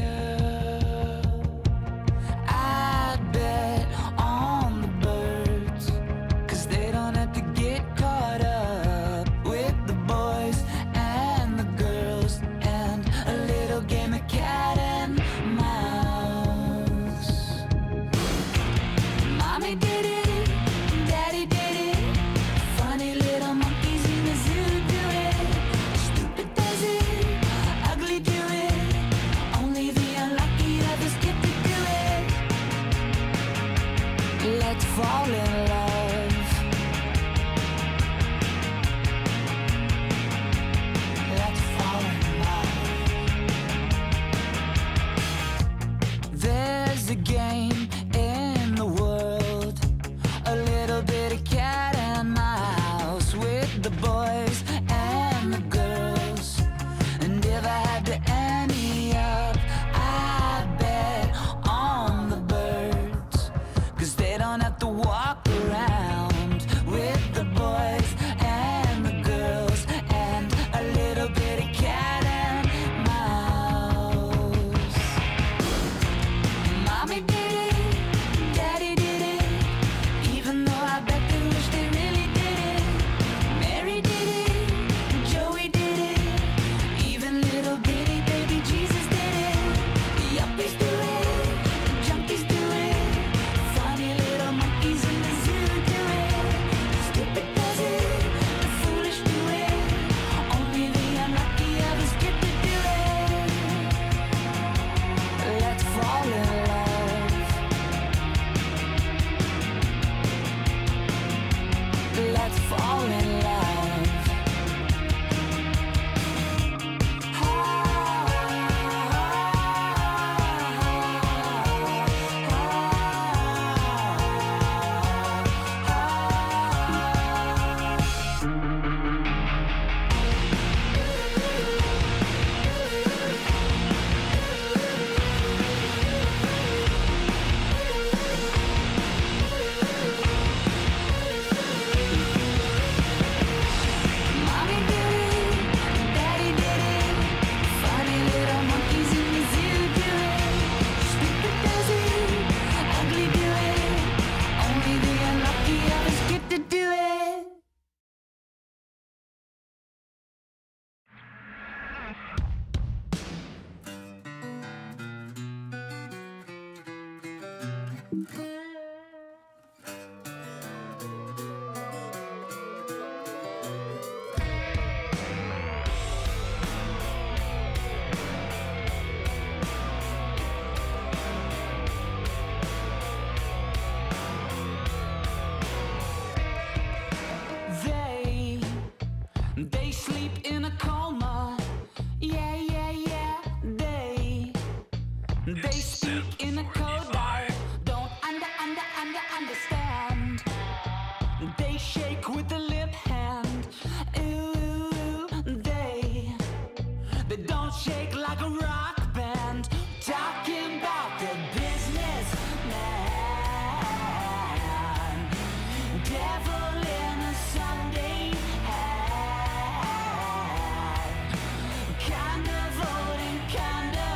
I'd bet on the birds, 'cause they don't have to get caught up with the boys and the girls. And a little game of cat and mouse. Mommy did it, Daddy did it, funny little monkeys in the zoo do it. Stupid does it, ugly do it, only the unlucky others get to do it. Let's fall in love. Let's fall in love. There's a game in the world, a little bit of cat and mouse, with the boys and the girls. And if I had to any up, I'd bet on the birds, 'cause they don't have to walk around with the boys and the girls. And a little bit of cat and mouse. Mommy did it, Daddy did it, even though I bet they wish they really did it. Mary did it, Joey did it, even little bitty baby Jesus did it. The yuppies do it, the junkies do it, funny little monkeys in the zoo do it. Stupid does it, the foolish do it, only the unlucky others get to do it. Let's fall in love. Let's fall in love. Mommy did it, Daddy did it, funny little monkeys in the zoo do it. Stupid does it, ugly do it, only the unlucky others get to do it. They sleep in a coma. Yeah, yeah, yeah. They speak in a code I don't understand. They shake with a limp hand. Ooh, they don't shake like a rock band. Talking about the business man, devil in a Sunday hat, kinda voting, kinda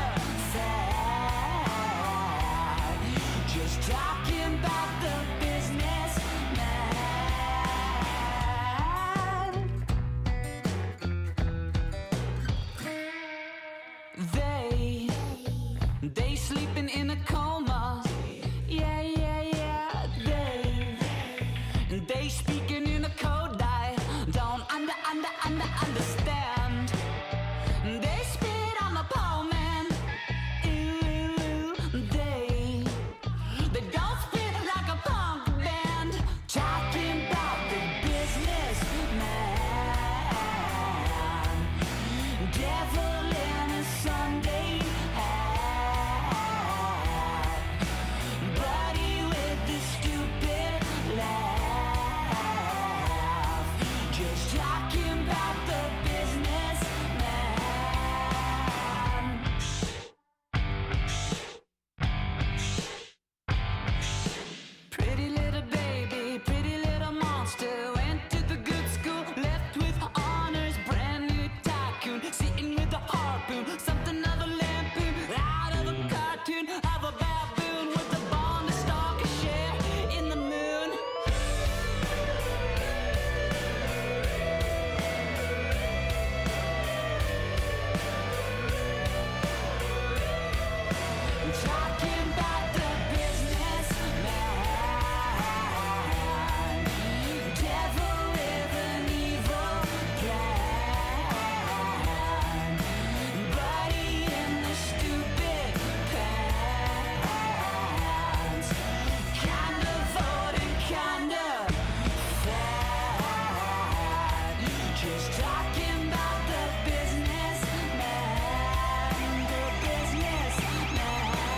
sad. Just talking about the business man. They sleeping in a coma. Yeah, yeah, yeah. They speaking in a code I don't understand. They spit on the pole man. Ooh, they don't spit like a punk band. Talking about the business man, devil in a Sunday hat, cartoon of a baboon with a bone to stalk a share in the moon. Talking about the businessman, devil with an evil plan, buddy in the stupid pants, kind of old and kind of fat. Just talking about the businessman, the businessman.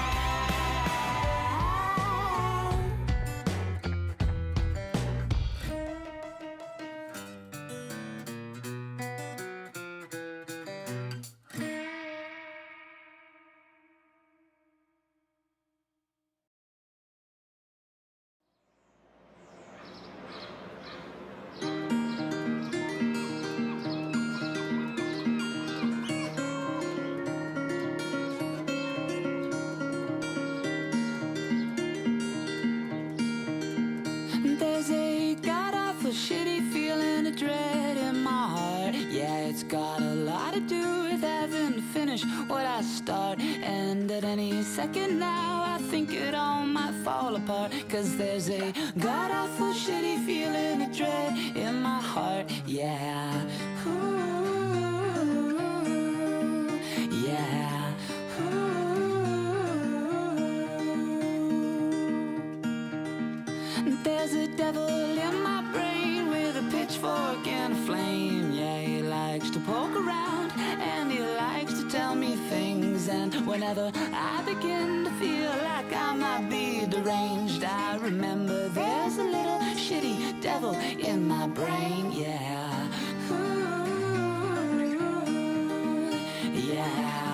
There's a god-awful shitty feeling of dread in my heart. Yeah, it's got a lot to do with having to finish what I start. And at any second now, I think it all might fall apart. Cause there's a god-awful shitty feeling of dread in my heart. Yeah. Ooh, yeah. There's a devil in my brain with a pitchfork and a flame. Yeah, he likes to poke around and he likes to tell me things. And whenever I begin to feel like I might be deranged, I remember there's a little shitty devil in my brain. Yeah. Ooh, yeah.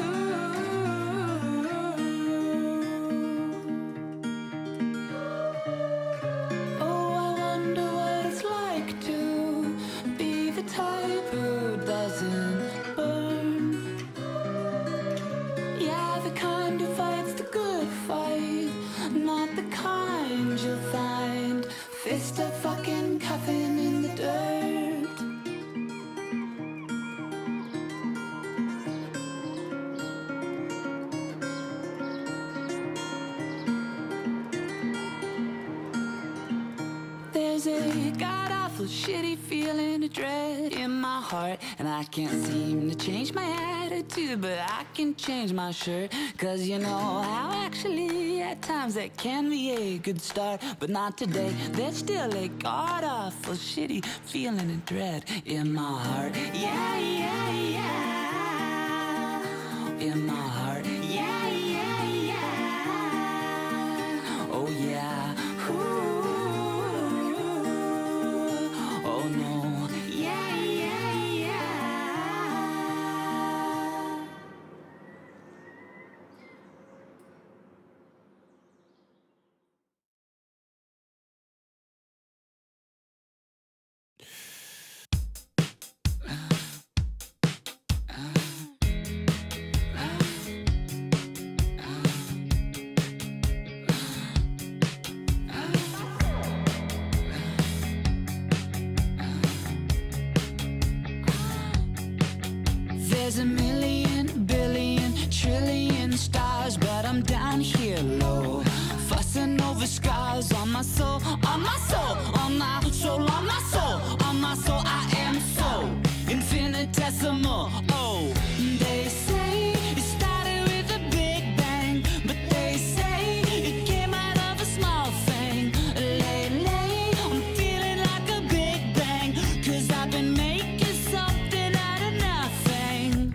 Oh, I wonder what it's like to be the type who doesn't burn. Yeah, the kind who fights the good fight, not the kind you'll find fist a fucking coffin in the dirt. There's a god-awful shitty feeling of dread in my heart. And I can't seem to change my attitude, but I can change my shirt. Cause you know how actually at times that can be a good start. But not today, there's still a god-awful shitty feeling of dread in my heart. Yeah, yeah, yeah. In my heart. Yeah, yeah, yeah. Oh yeah. Ooh. Oh no, yeah, yeah, yeah. There's a million, billion, trillion stars, but I'm down here low, fussing over scars on my soul, on my soul, on my soul, on my soul, on my soul. I am so infinitesimal. Oh, they say it started with a big bang, but they say it came out of a small thing. Lately, I'm feeling like a big bang, cause I've been making something out of nothing.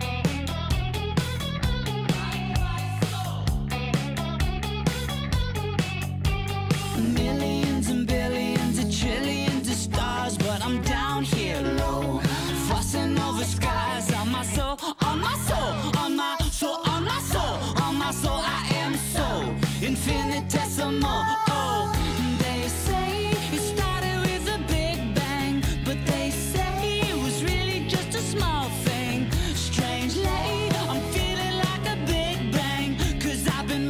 Millions and billions and trillions of stars, but I'm down here low, fussing over skies on my soul, on my soul, on my soul, on my soul, on my soul. I am so infinitesimal. Oh, they say it started with a big bang, but they say it was really just a small thing. Strangely, I'm feeling like a big bang, cause I've been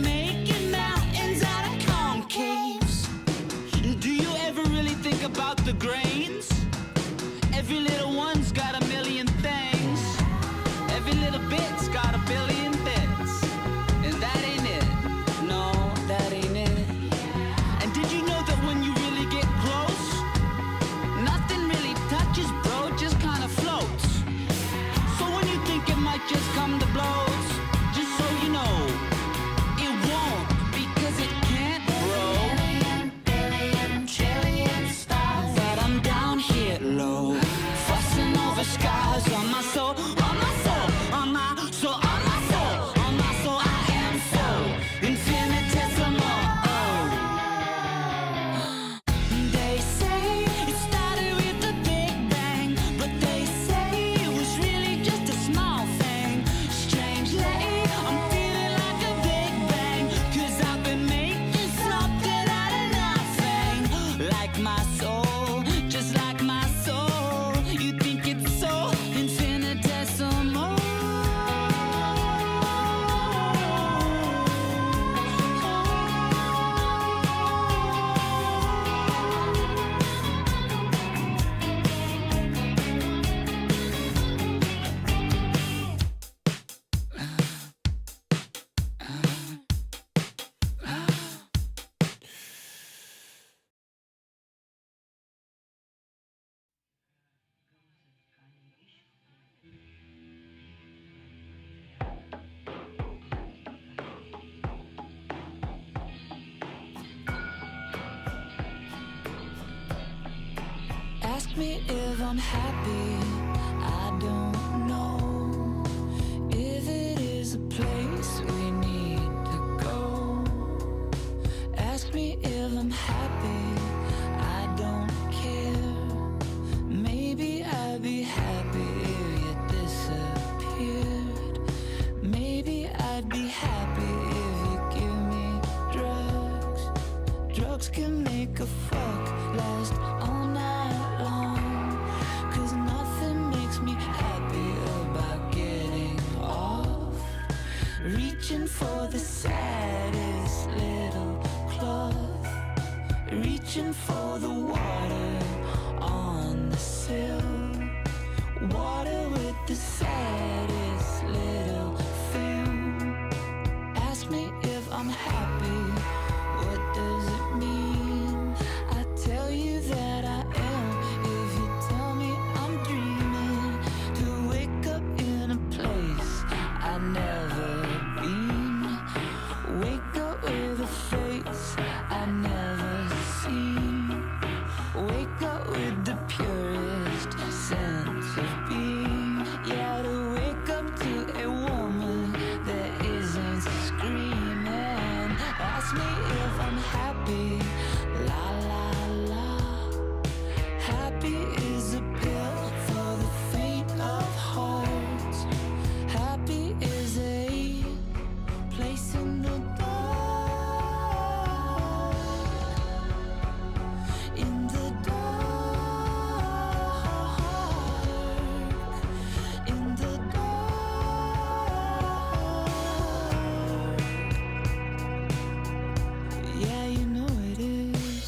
Ask me if I'm happy, I don't know if it is a place we need to go. Ask me if I'm happy, I don't care. Maybe I'd be happy if you disappeared. Maybe I'd be happy if you give me drugs. Drugs can make a fuck last all night long. 'Cause nothing makes me happy about getting off. Reaching for the saddest little cloth. Reaching for the water on the sill. Water with the saddest little film. Ask me if I'm happy, what does it mean? I tell you that I am if you tell me I'm dreaming. To wake up in a place I've never been. Wake up with a face I've never seen. Wake up with the purest sense of being. Yeah, to wake up to a woman that isn't screaming. Ask me if I'm happy, la la la. Happy is a pill for the faint of heart. Happy is a place in the dark. In the dark. In the dark. Yeah, you know it is.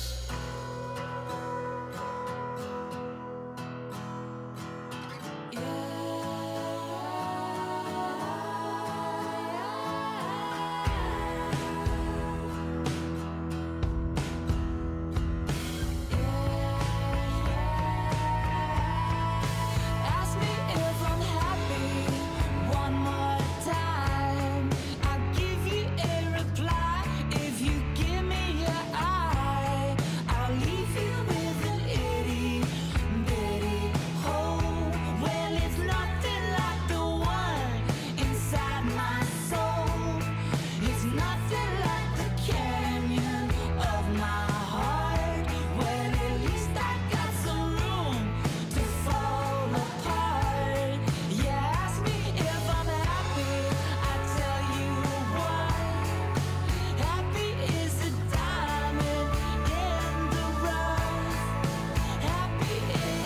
Ask me if I'm happy one more time. I'll give you a reply if you give me your eye. I'll leave you with an itty bitty hole. Well, it's nothing like the one inside my soul. It's nothing like the canyon of my heart. Well, at least I got some room to fall apart. Yeah, ask me if I'm happy, I tell you what. Happy is a diamond in the rough. Happy is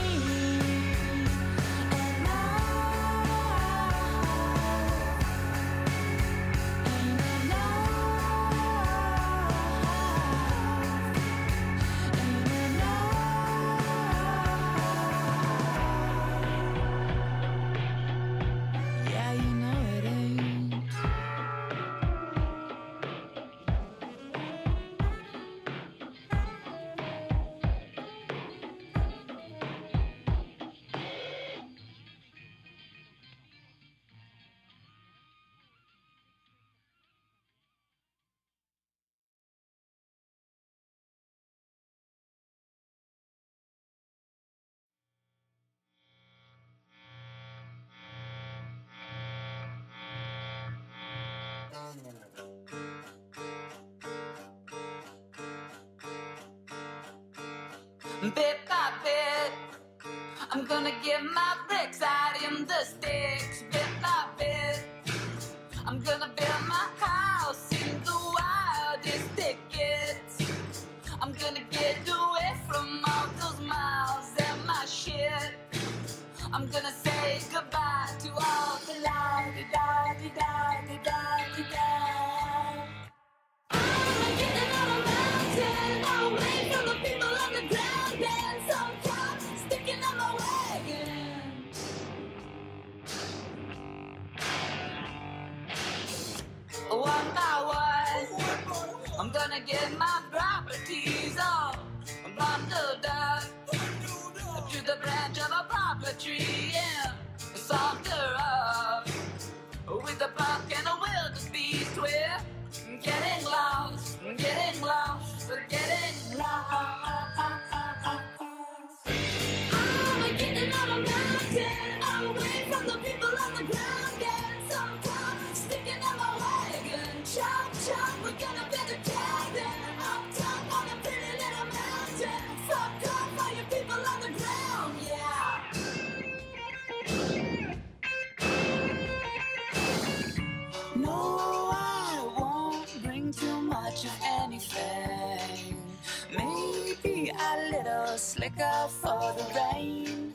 yeah, you know it ain't. Bit by bit, I'm gonna give my bricks out in the sticks. Bit by bit, I'm gonna build my house in the wildest thickets. I'm gonna get away from all those miles and my shit. I'm gonna say goodbye to all the la-di-da-di-da-di-da-di-da-di-da. I'm getting on a mountain, away from the people on the ground, and some cops sticking on my wagon. One by one, I'm gonna get my properties all bundled up to the branch of a poplar tree and saunter up with a buck and a wildebeest. We're getting lost, getting lost, getting lost. gonna build a cabin up top on a pretty little mountain. Fuck off all you people on the ground, yeah. No, I won't bring too much of anything. Maybe a little slicker for the rain.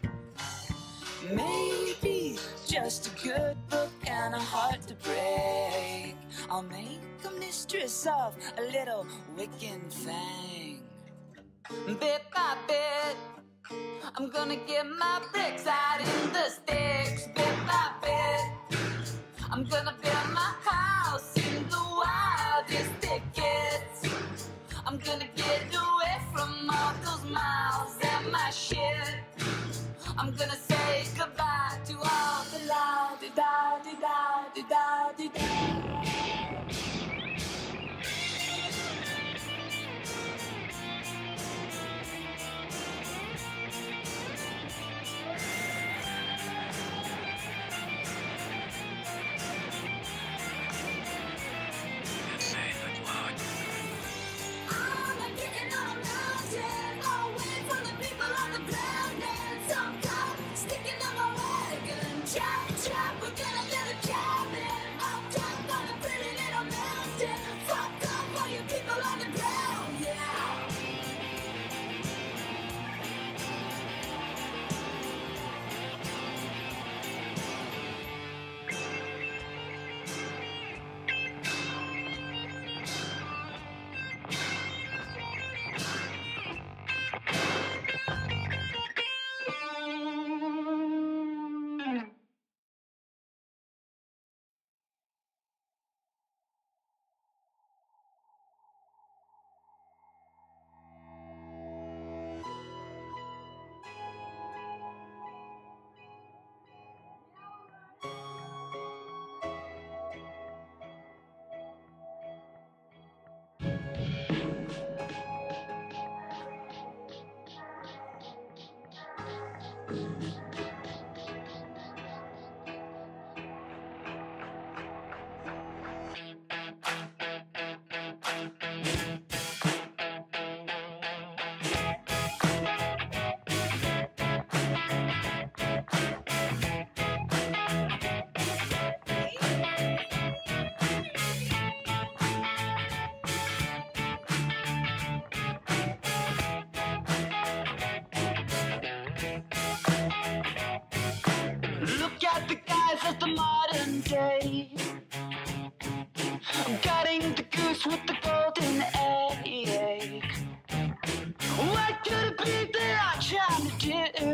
Maybe just a good book and a heart to break. I'll make a mistress of a little wicked thing. Bit by bit, I'm gonna get my bricks out in the sticks. Bit by bit, I'm gonna build my house in the wildest thickets. I'm gonna get away from all those miles and my shit. I'm gonna say goodbye to all the la-di-da-di-da-di-da-di-da-di-da. I'm getting on a mountain, away from the people on the ground, and some cop sticking on my wagon. Chop, chop, we're gonna build a cabin up top on a pretty little mountain. Fuck off all you people on the ground, yeah. Look at the guys of the modern day, gutting the goose with the golden egg. What could it be they are trying to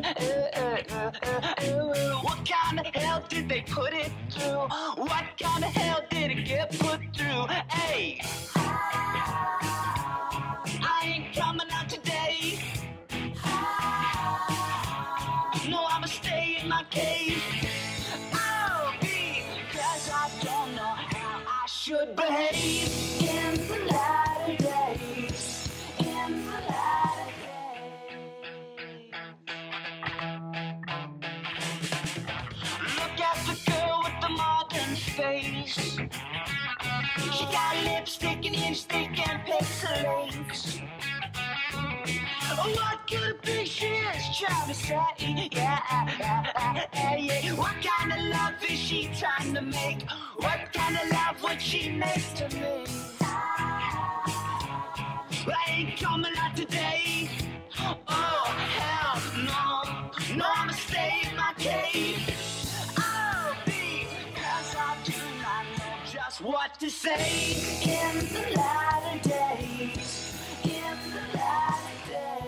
do? What kind of hell did they put it through? What kind of hell did it get put through? Hey, I ain't coming out today. No, I'ma stay in my cave. Oh, because I don't know how I should behave in the latter days. In the latter days. Look at the girl with the modern face. She got lipstick and lipstick and pixelates. What could it be she is trying to say? Yeah. What kind of love is she trying to make? What kind of love would she make to me? I ain't coming out today. Oh, hell no. No, I'ma stay in my cave. Oh, because I do not know just what to say in the latter days. In the latter days.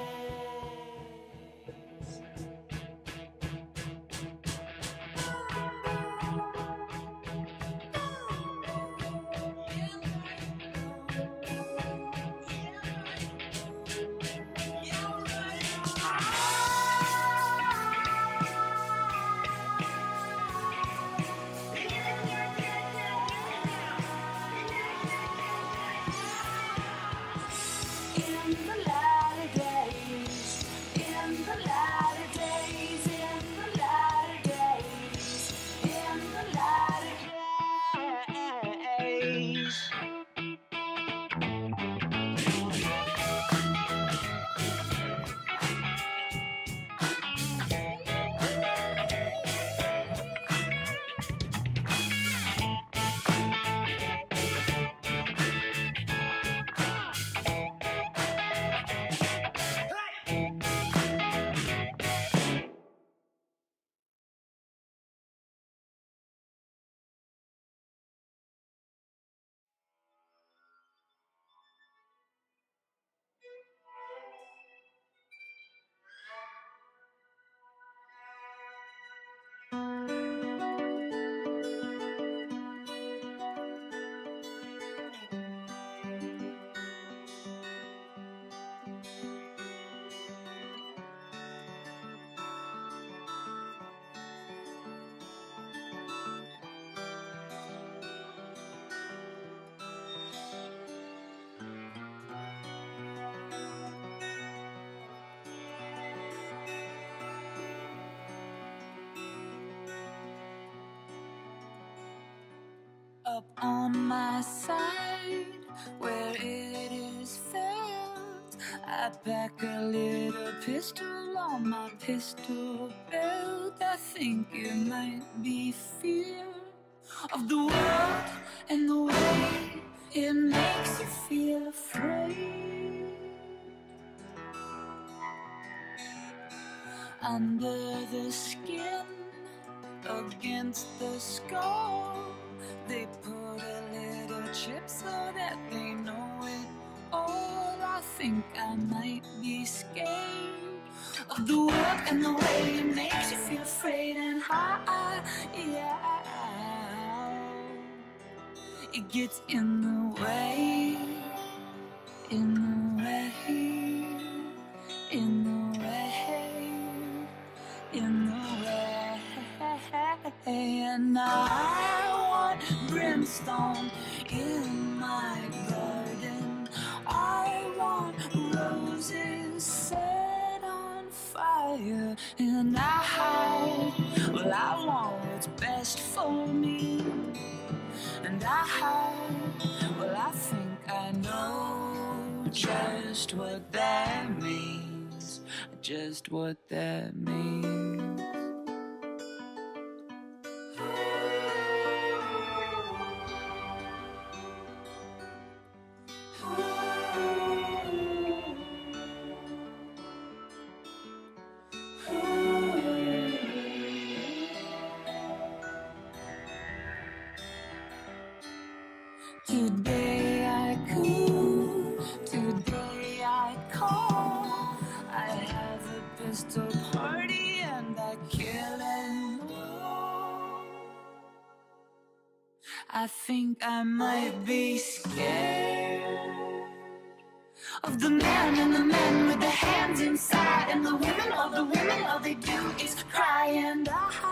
on my side where it is felt. I pack a little pistol on my pistol belt. I think it might be fear of the world and the way it makes you feel afraid. Under the skin, against the skull, they put a little chip so that they know it all. I think I might be scared of the world and the way it makes you feel afraid and high. Yeah, it gets in the way, in the way, in the way, in the way. And I want brimstone in my garden. I want roses set on fire. And well, I want what's best for me. And well, I think I know just what that means. Just what that means. Today I cool, today I call. I have a pistol party and I kill and all. I think I might be scared of the man and the men with the hands inside, and the women, all they do is cry. And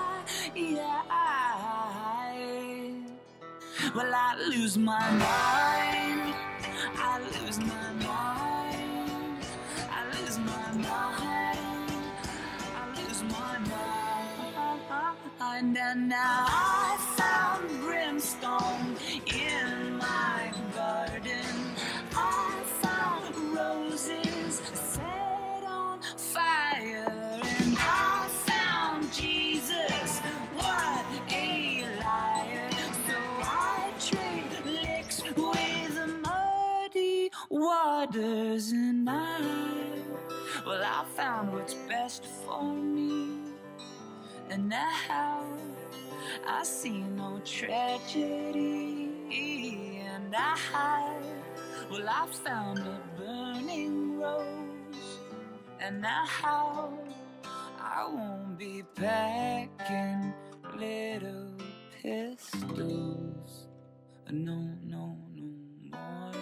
well, I lose my mind, I lose my mind, I lose my mind, I lose my mind. And now I found brimstone in my garden. I found roses set on fire. And I found Jesus, what a liar. So I trade licks with the muddy waters. And well, I found what's best for me. And now I see no tragedy. And well, I found a burning rose. And now I won't be packing little pistols. No, no, no more.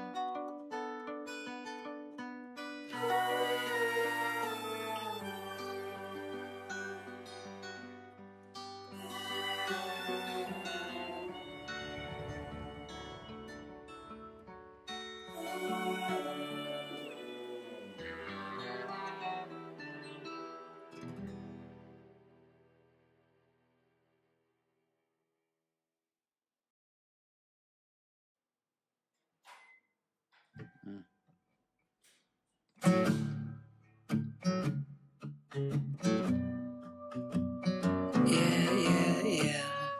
Yeah, yeah, yeah.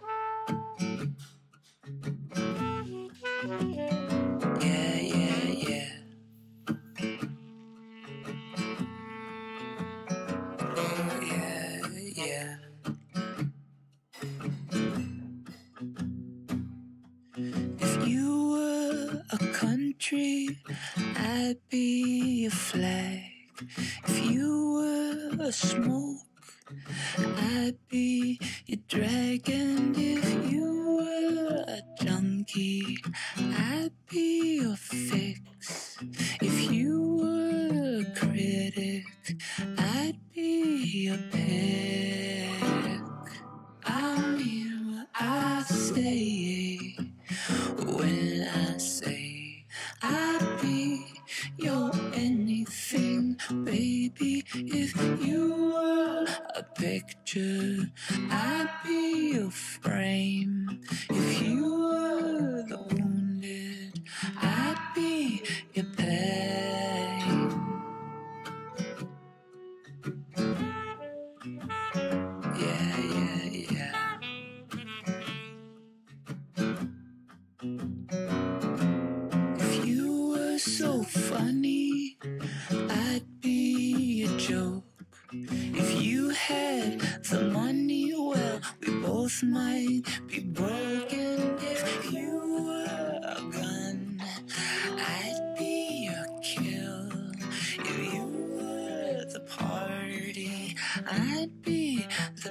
Yeah, yeah, yeah. Oh, yeah, yeah. If you were a country, I'd be a flag. If you were a smoke, I'd be your dragon. If you were a junkie, I'd be your fix. If you were a critic, I'd be your pick. I mean what I say when I say I'd be your anything, baby. If you were a picture, I'd be your frame. If you were money, I'd be a joke. If you had the money, well, we both might be broken. If you were a gun, I'd be a kill. If you were the party, I'd be the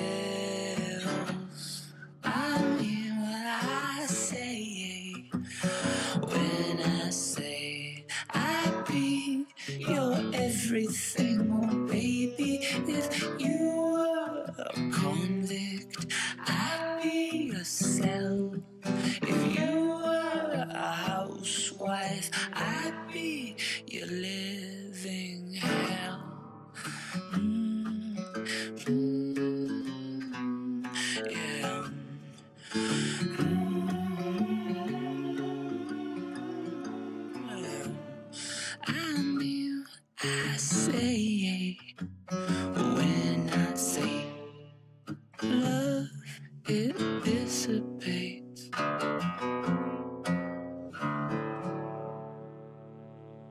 pills. I mean what I say when I say I'd be your everything, oh baby. If you were a convict, I'd be a cell. If you were a housewife, I'd be your living hell. Yeah. I mean, I say when I say love, it dissipates.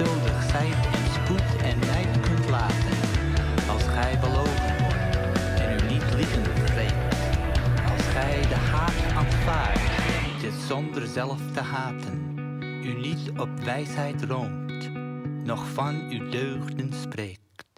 ongeduldig zijt en spoed en nijd kunt laten, als gij belogen wordt en u niet liegen vreekt, als gij de haat aanvaardt, dit zonder zelf te haten, u niet op wijsheid roomt, noch van uw deugden spreekt.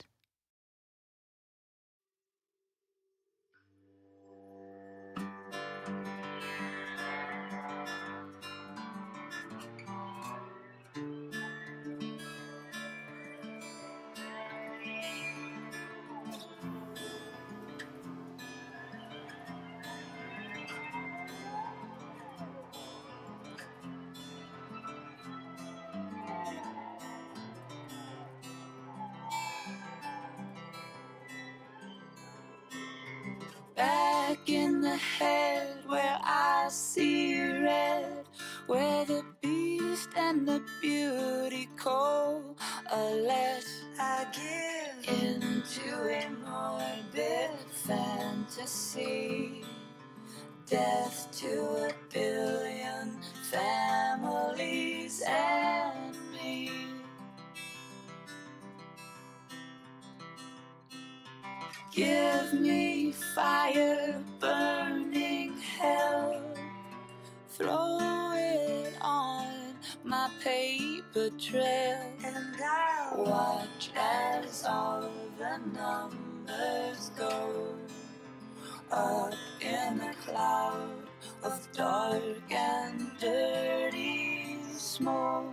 Back in the head where I see red, where the beast and the beauty call, unless I give into a morbid fantasy. Death to a billion families and me. Give me fire, burning hell. Throw it on my paper trail, and I'll watch as all the numbers go up in a cloud of dark and dirty smoke.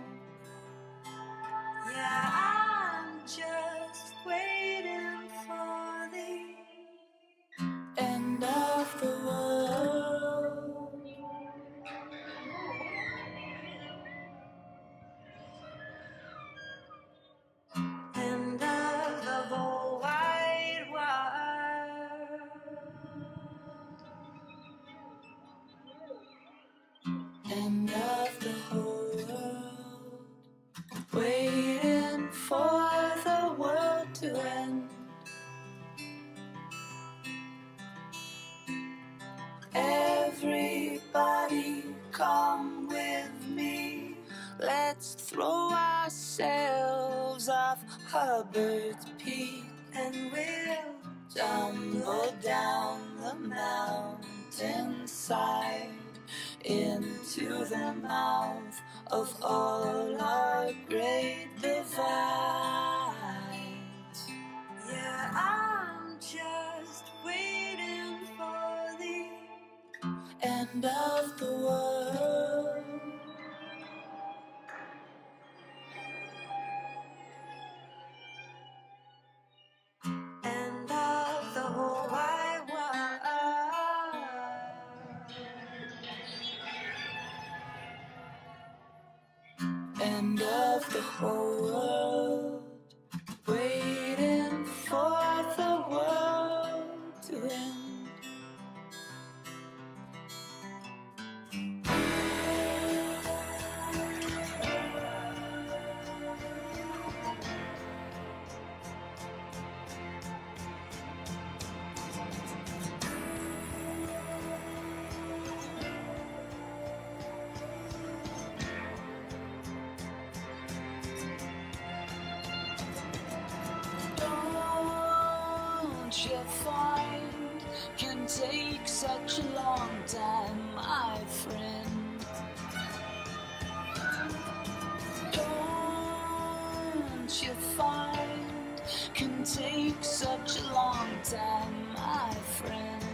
Yeah, I'm just waiting for the end of the world. End of the whole wide world. End of the whole world. Waiting for the world to end. Everybody come with me. Let's throw ourselves off Hubbard's Peak, and we'll tumble down the mountainside into the mouth of all our great divides. Yeah, I'm just waiting for the end of the world. End of the whole wide world. End of the whole world. Waiting for the world to end. Don't you find can take such a long time, my friend? Don't you find can take such a long time, my friend?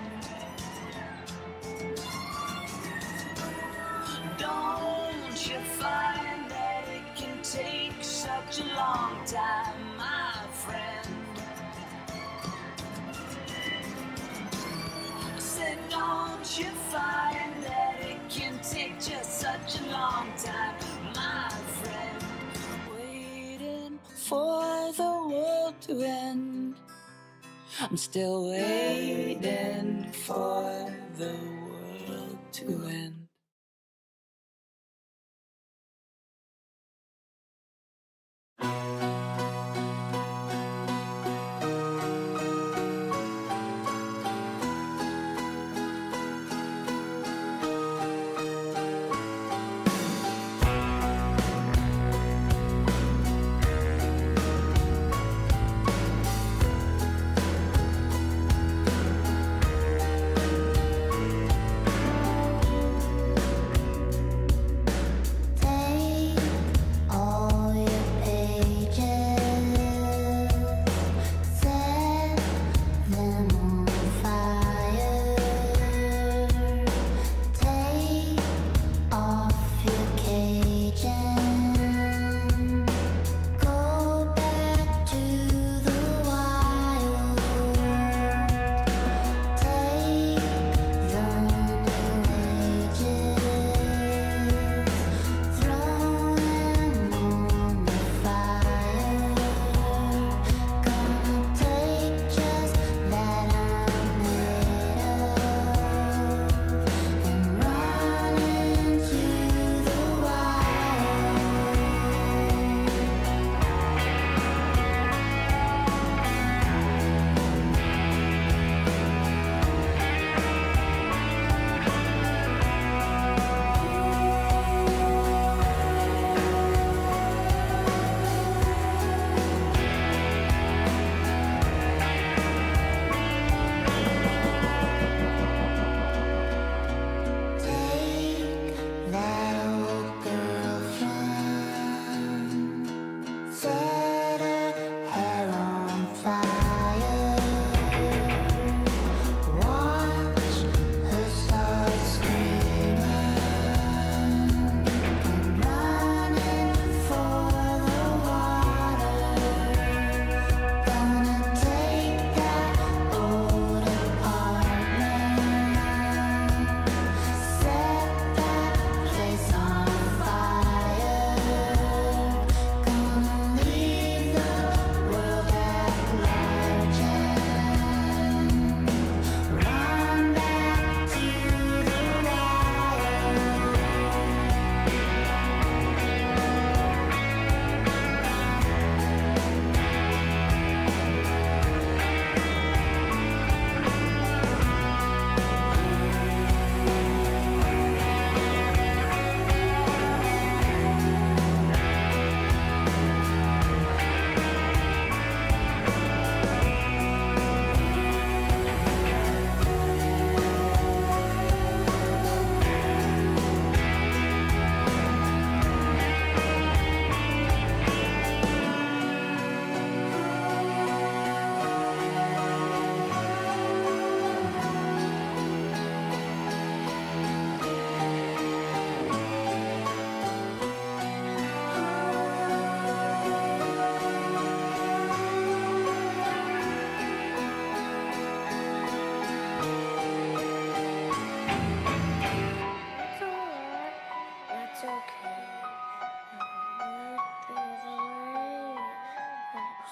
Don't you find that it can take such a long time, my friend? I said, don't you find that it can take just such a long time, my friend? Waiting for the world to end. I'm still waiting for the world to end.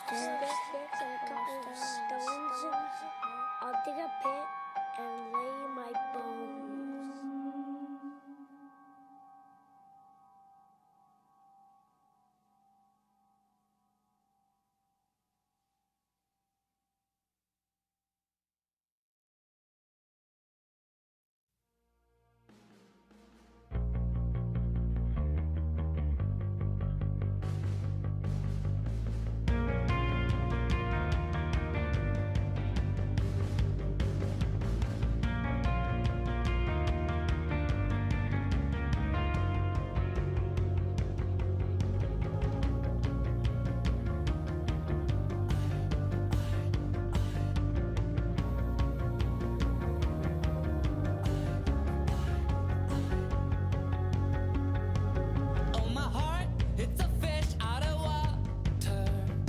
sticks and a couple of stones. I'll dig a pit and lay my bones. Oh, my heart, it's a fish out of water.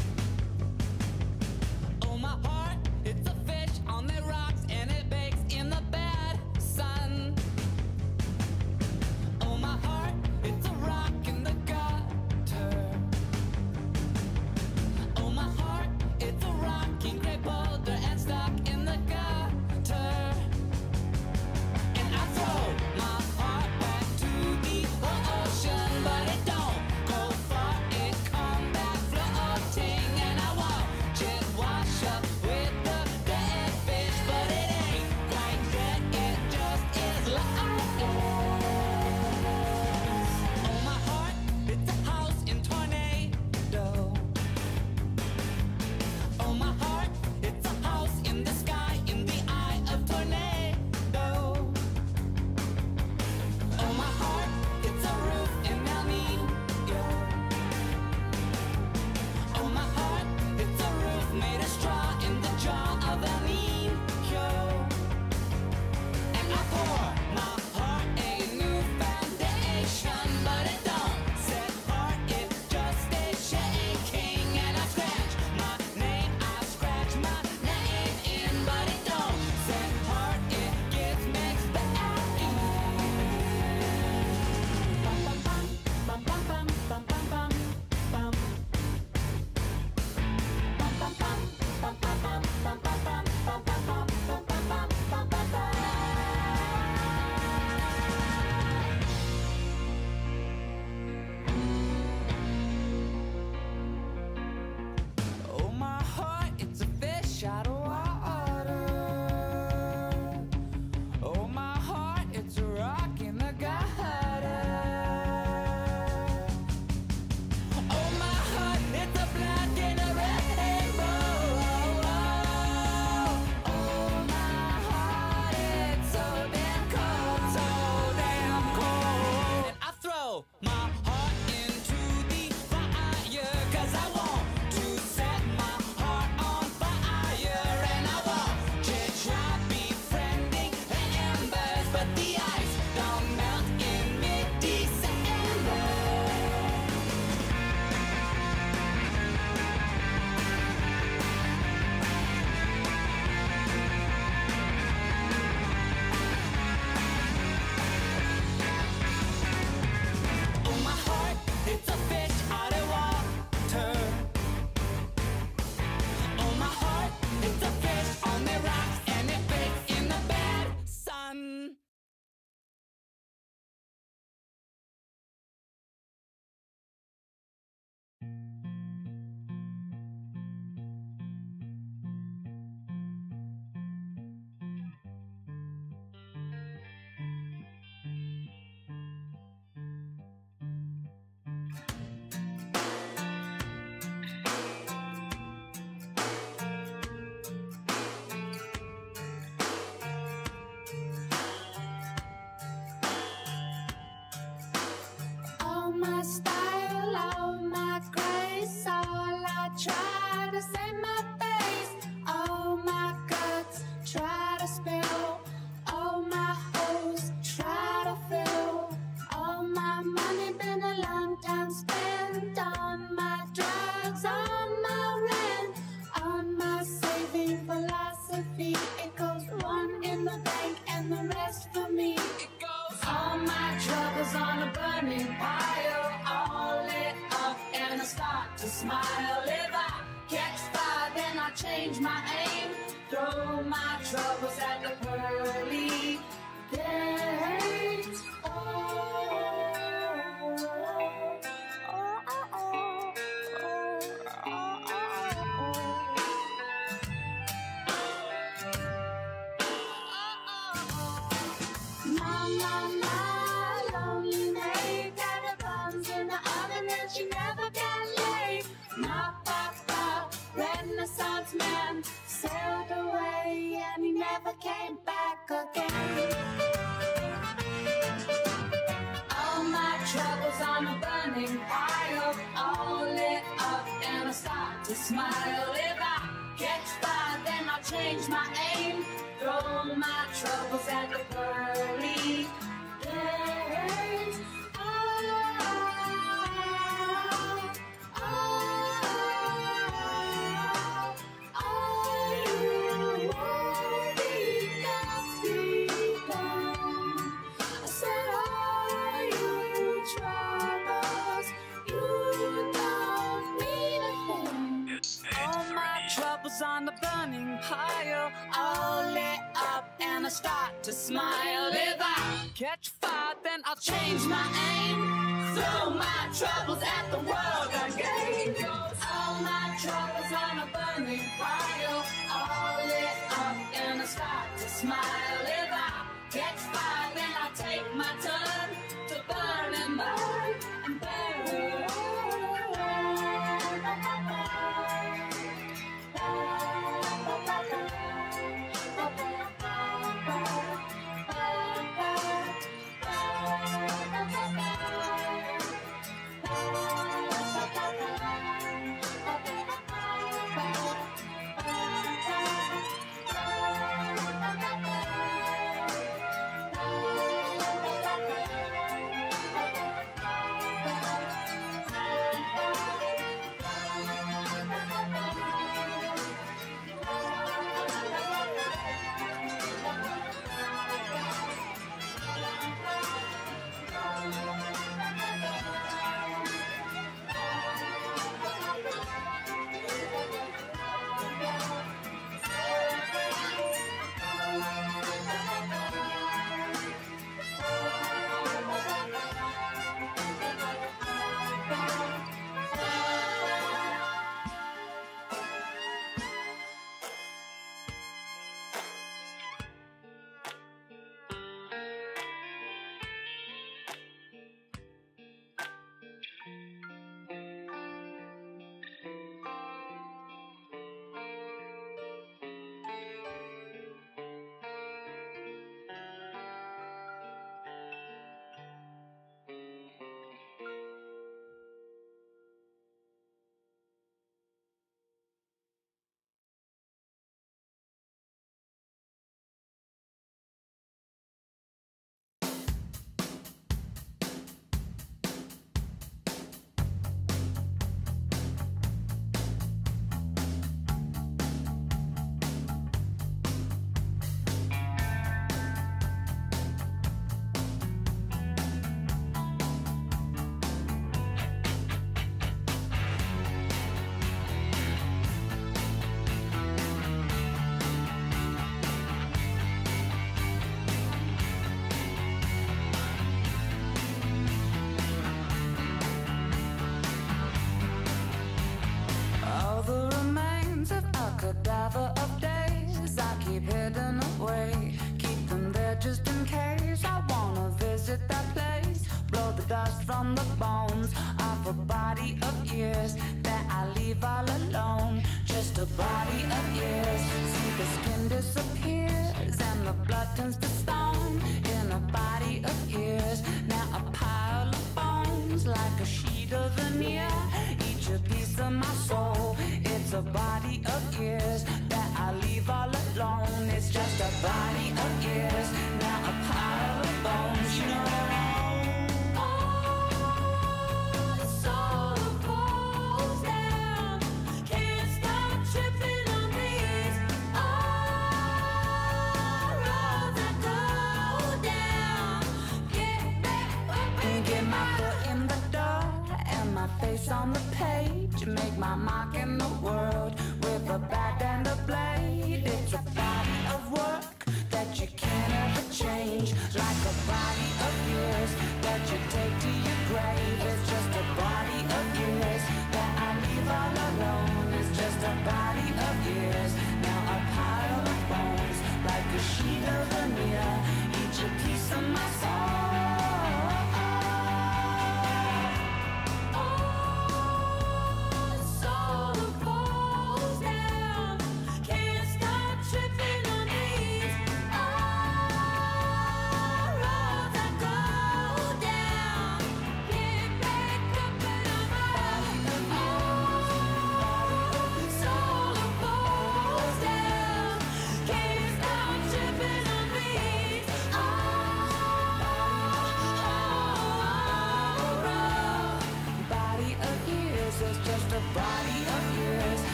Oh, my heart, it's a fish on the rocks and it bakes in the bad sun. Oh, my heart, it's a rock in the gutter. Oh, my heart, it's a rocking gray boulder and stuck in the gutter. And I throw my heart back to the ocean, but it don't go far. It come back floating, and I watch it wash up with the dead fish, but it ain't quite dead. It just is lifeless. Oh, my heart, it's a house in tornado. Oh, my heart, it's a house in the sky, in the eye of tornado. Oh, my heart, it's a roof in El Nino. Oh, my heart, it's a roof made of straw in the jaw of El Nino. And I pour my heart a new foundation, but it don't set hard, it just stays shaking. And I scratch my name in, but it don't set hard, it gets mixed back in. Bum bum bum bum bum bum bum bum. Bum bum bum bum bum bum bum bum bum bum bum bum bum bum bum bum. Oh, my heart, it's a fish out of water. Oh, my heart, it's a rock in the gutter. Oh, my heart, it's a black and a rainbow. Oh, my heart, it's so damn cold, so damn cold. And I throw my heart into the fire, 'cause I want to set my heart on fire. And I watch it try befriending the embers, but the ice don't melt in mid-December. Oh, my heart, it's a fish out of water. Oh, my heart, it's a fish on the rocks and it bakes in the bad sun. All my style, all my grace, all I try to save my face, all my guts try to spill, all my holes try to fill, all my money been a long time spent on my drugs, on my rent, on my saving philosophy. It goes one in the bank and the rest for me. It goes all my troubles on a burning pile, all lit up and I start to smile. If I catch change my aim. Throw my troubles at the pearly gates. My lonely maid got her buns in the oven and she never got laid. My papa, Renaissance man, sailed away and he never came back again. All my troubles on a burning pile, all lit up and I start to smile. If I catch fire, then I'll change my aim. Throw my troubles at the pearly gates. On the burning pile, all lit up and I start to smile. If I catch fire, then I'll change my aim. Throw my troubles at the world again. All my troubles on a burning pile, all lit up and I start to smile. If I catch fire, then I'll take my turn to burn and burn and burn. Cadaver of days I keep hidden away. Keep them there just in case I wanna visit that place. Blow the dust from the bones of a body of years that I leave all alone. Just a body of years. See the skin disappears and the blood turns to stone in a body of years. Now a pile of bones like a sheet of veneer, each a piece of my soul. It's a body of years that I leave all alone. It's just a body of years, now a pile of bones, you know. The soul falls down, can't stop tripping on these roads that go down. Get back up and get my foot in the door and my face on the page. Make my mark in the world with a bad and a black.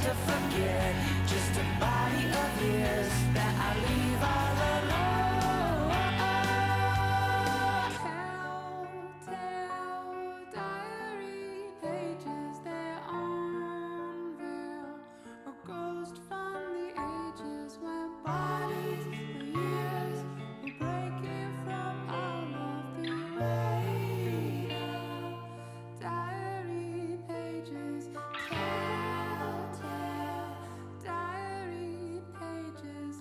to forget, just a body of years that I leave all alone. Telltale diary pages, their unveil a ghost from the ages when bodies for years were breaking from all of the radar. Diary pages, telltale diary pages.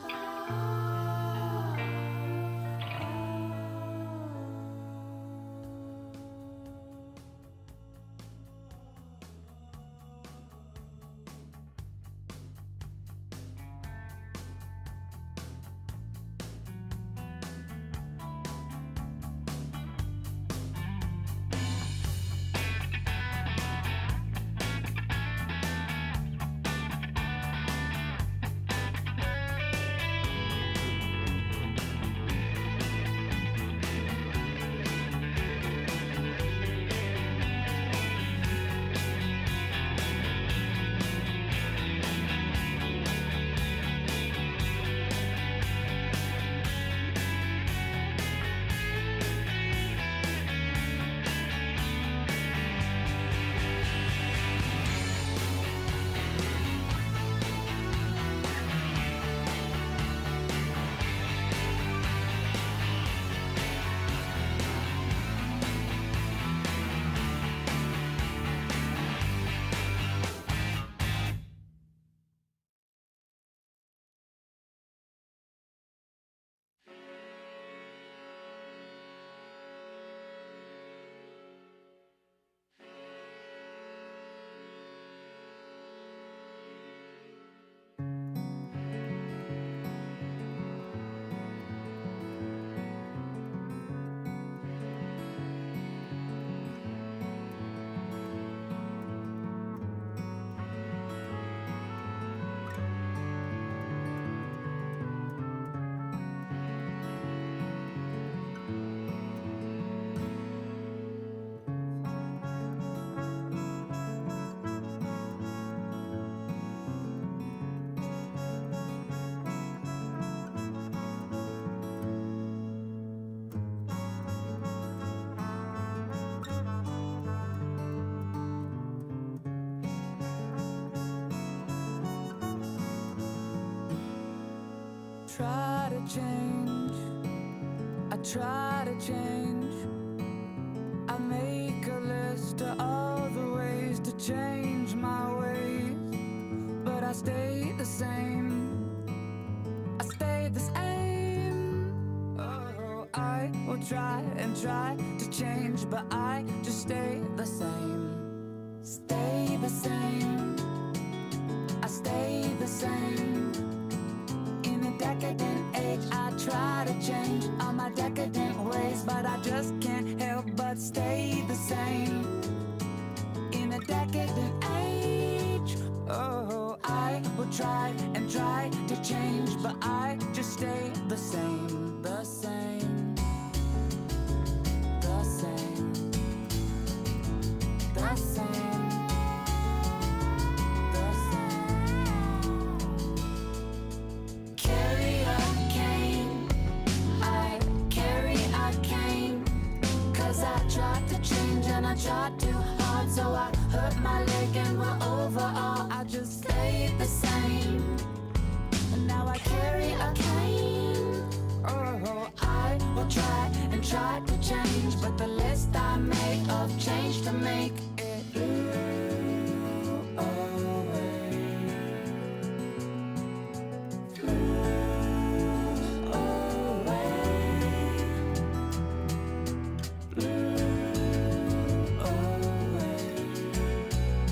Try to change, I try to change. I make a list of all the ways to change my ways, but I stay the same. I stay the same. Oh, I will try and try to change, but I just stay the same. Stay the same. I stay the same. Decadent age, I try to change all my decadent ways, but I just can't help but stay the same. In a decadent age, oh, I will try and try to change, but I just stay the same, the same, the same, the same. I tried too hard, so I hurt my leg, and well, overall I just stayed the same. And now I carry a cane. Oh, I will try and try to change, but the list I made of change to make it blew away. Blew away. Blew away.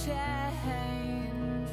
change.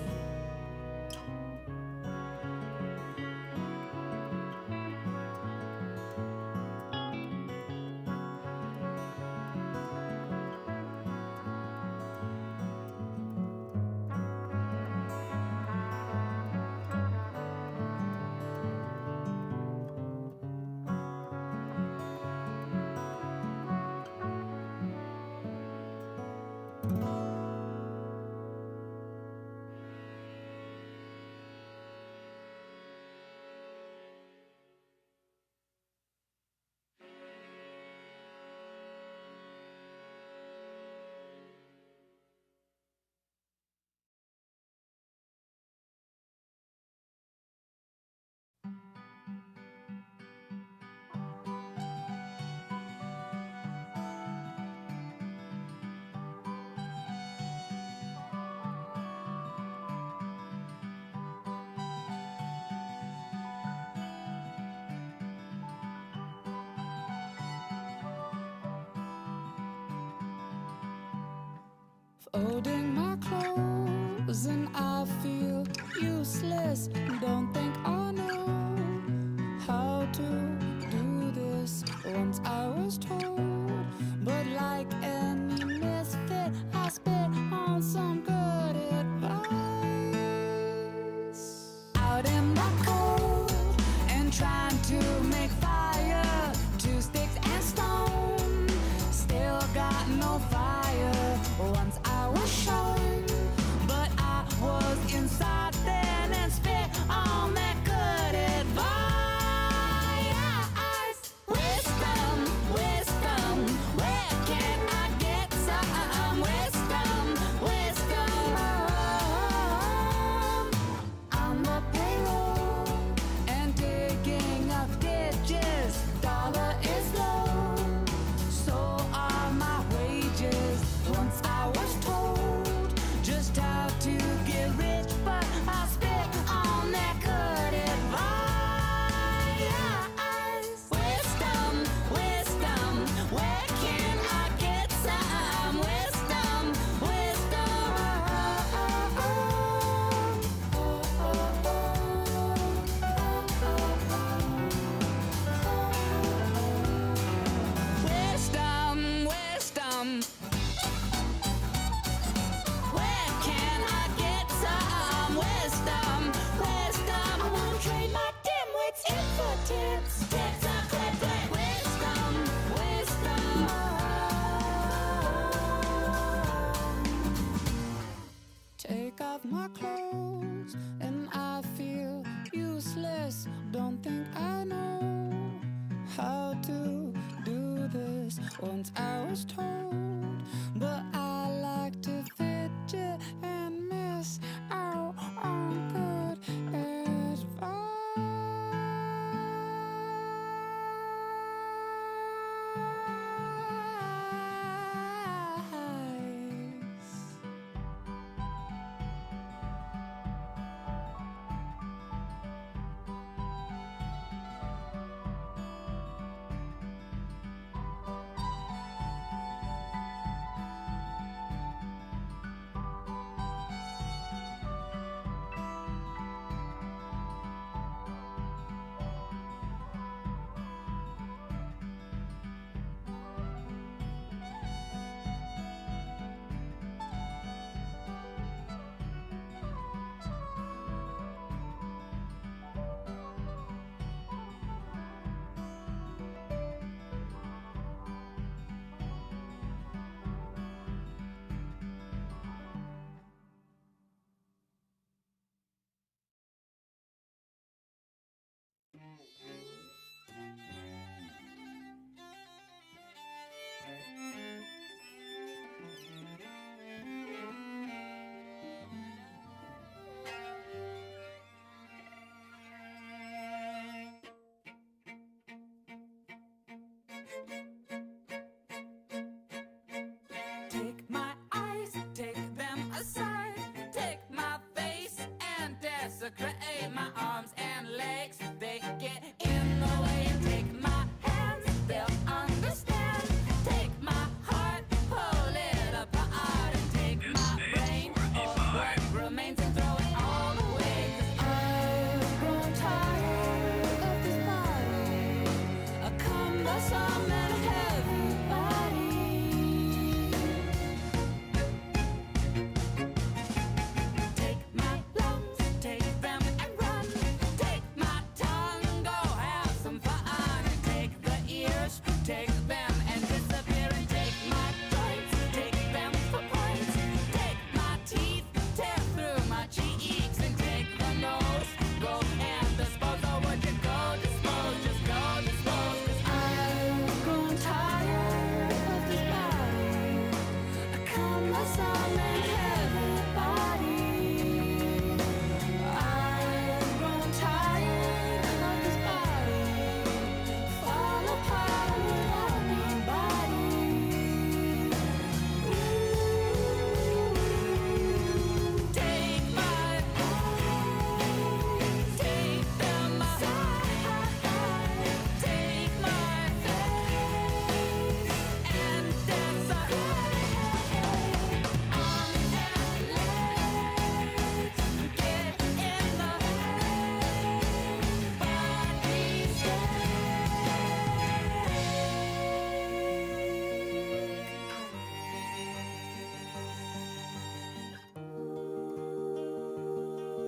Folding my clothes and I feel useless. Don't think I know how to do this. Once I was told, but like any misfit, I spit on some good advice. Out in the cold and trying to make fire, 2 sticks and stone, still got no fire. Once I was shown, but I was inside then and spit on that good advice. Wisdom, wisdom, where can I get some wisdom, wisdom? On the payroll and digging up ditches, dollar is low, so are my wages. Once I was told just how to get rich, but I spit on that good advice. Wisdom, wisdom, where can I get some wisdom, wisdom? Wisdom, wisdom, where can I get some wisdom, wisdom? I wanna trade my dimwits in for tips. Tips are clip, clip. Wisdom, wisdom. Take off my clothes and I feel useless. Don't think I know how to do this. Once I was told, but I like to fidget and miss out on good advice. Take my eyes, take them aside. Take my face and desecrate my arms and legs. They get in the way. Take my hands, they'll understand. Take my heart, pull it apart. And take my brain,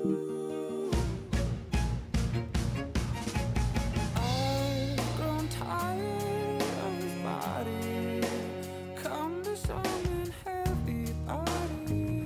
I've grown tired of his body. Come to summon heavy body.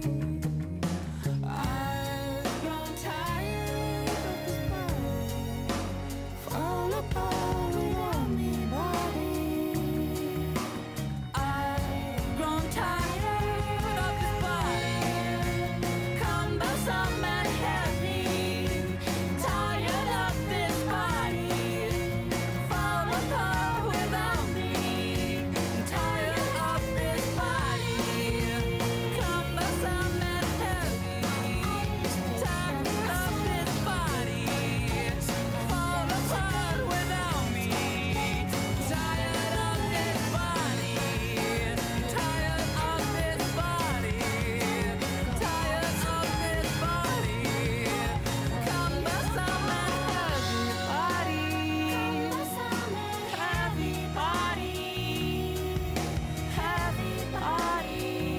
I've grown tired of his body. Fall apart without me, body. I've grown tired of his body. Come to summon heavy. Tired of this body. Fall apart without me. Tired of this body. Come to summon heavy. Tired of this body. Fall apart without me. Tired of this body. Tired of this body. Tired of this body. Come to summon heavy body. Heavy body. Heavy body.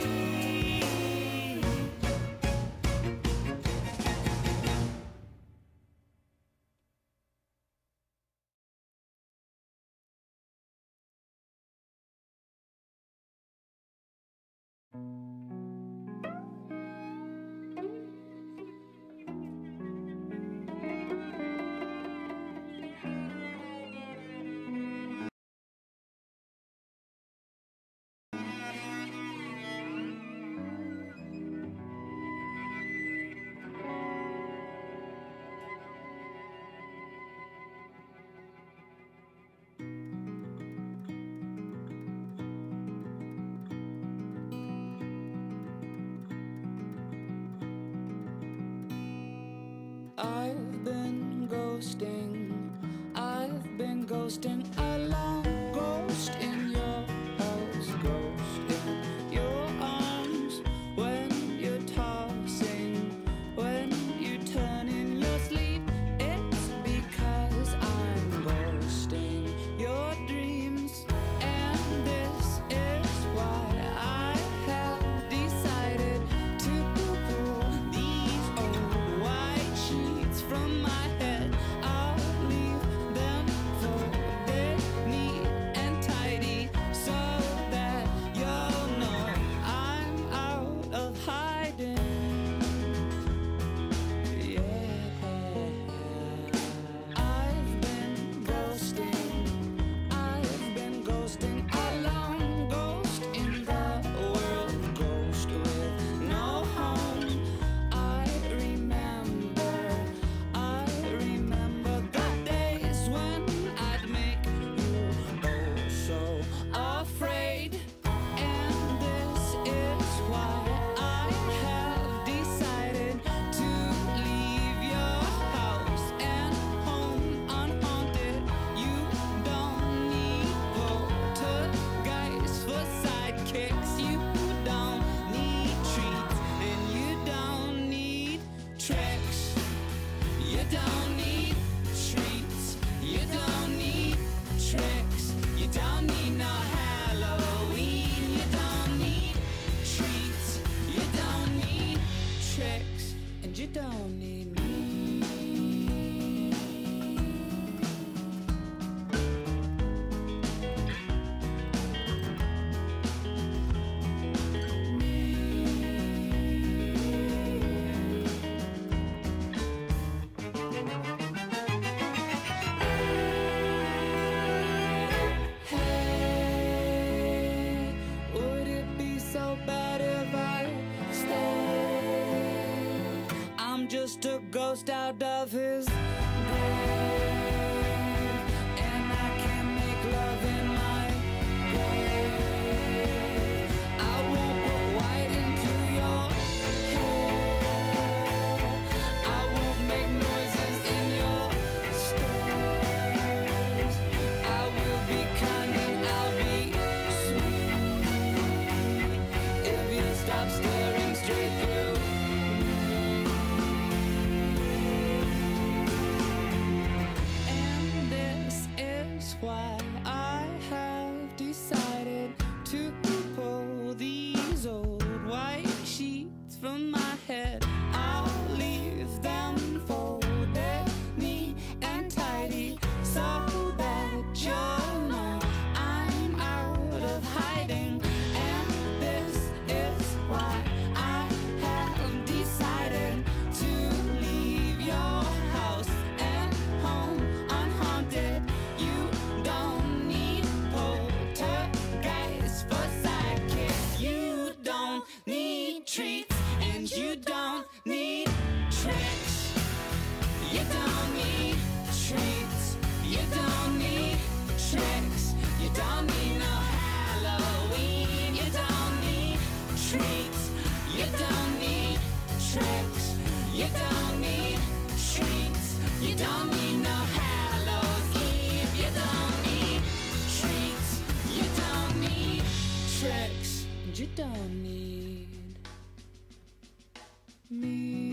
I've been ghosting. I've been ghosting. A long ghost in your house, ghost in your arms. When you're tossing, when you turn in your sleep, it's because I'm ghosting your dreams. And this is why I have decided to pull these old white sheets from my head. I'll leave them folded neat and tidy so that you'll know I'm out of hiding. Yeah, I've been ghosting. I've been ghosting. A long ghost in the world, ghost with no home. I remember the days when I'd make you oh so afraid. And this is why I have decided to leave your house and home unhaunted. You don't need poltergeists for sidekicks. You don't need treats and you don't need tricks. You don't need treats. You don't need tricks. You don't need no Halloween. You don't need treats. You don't need tricks. And you don't need me. Hey, would it be so bad if I stayed? I'm just a ghost out of his grave, and I can make love in my grave. I won't put white into your hair. I won't make noises in your stairs. I will be kind and I'll be sweet if you stop staring straight through And this is why I have decided to pull these old white sheets from my head. I'll leave them treats, and you don't need tricks. You don't need treats. You don't need tricks. You don't need no Halloween. You don't need treats. You don't need tricks. You don't need treats. You don't need no Hallow's Eve. You don't need treats. You don't need tricks. You don't need me.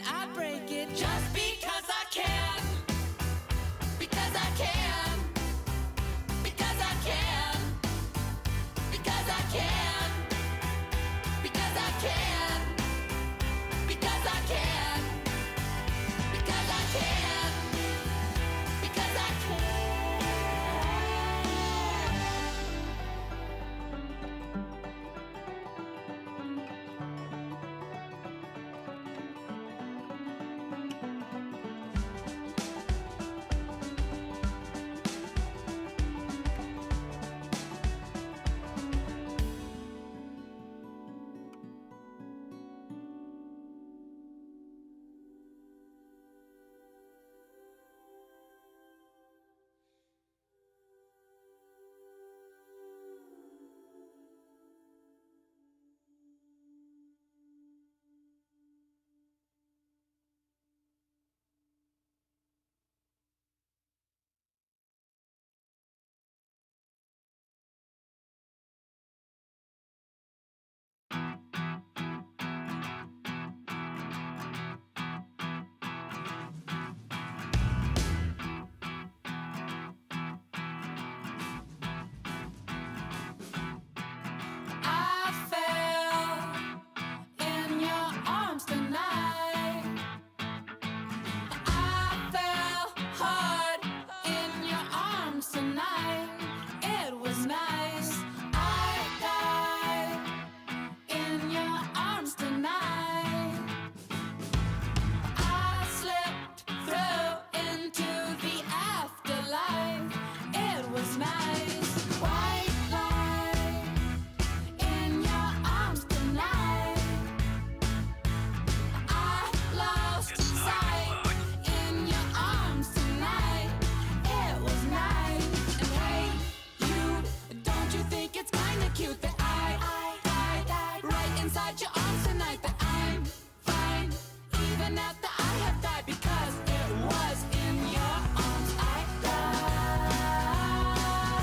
I break it just because I can. Because I can. Because I can. Because I can. Because I can. Because I can. Because I can. Because I can. I fell in your arms tonight. I fell hard in your arms tonight. It was nice. I died in your arms tonight. I slipped through into the afterlife. It was nice. White light in your arms tonight. I lost sight in your arms tonight. It was nice. And hey, you, don't you think it's kinda cute that I died right inside your arms tonight? That I'm fine, even after I have died, because it was in your arms I died.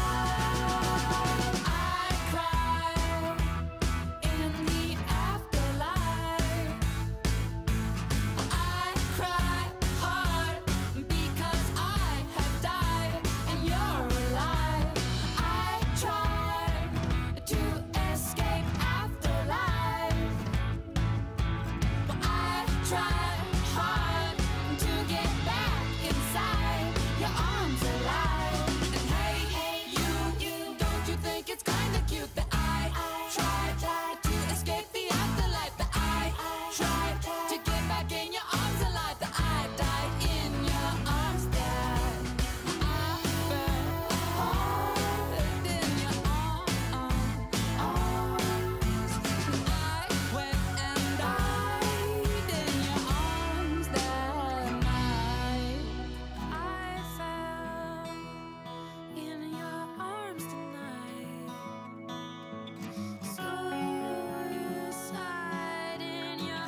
I cried in the afterlife. I cry hard because I have died and you're alive. I tried to escape afterlife, but I tried hard to get back inside your arms alive. And hey, you, don't you think it's kinda cute that I tried to escape the afterlife? That I tried to get back in your arms alive. That I died in your arms. That I fell hard in your arms. I went and died in your arms that night. I fell in your arms tonight. Suicide in your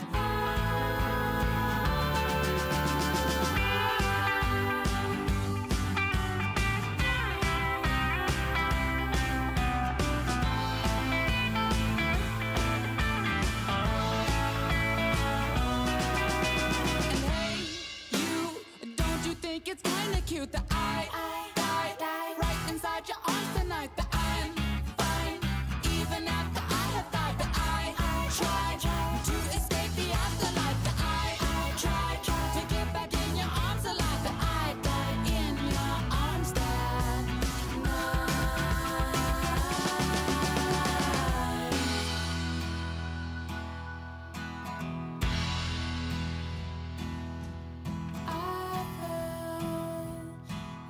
And hey, you, don't you think it's kinda cute that I died right inside your arms tonight? That I'm fine, even after I have died. That I tried to escape the afterlife. That I tried to get back in your arms alive. That I died in your arms that night. I fell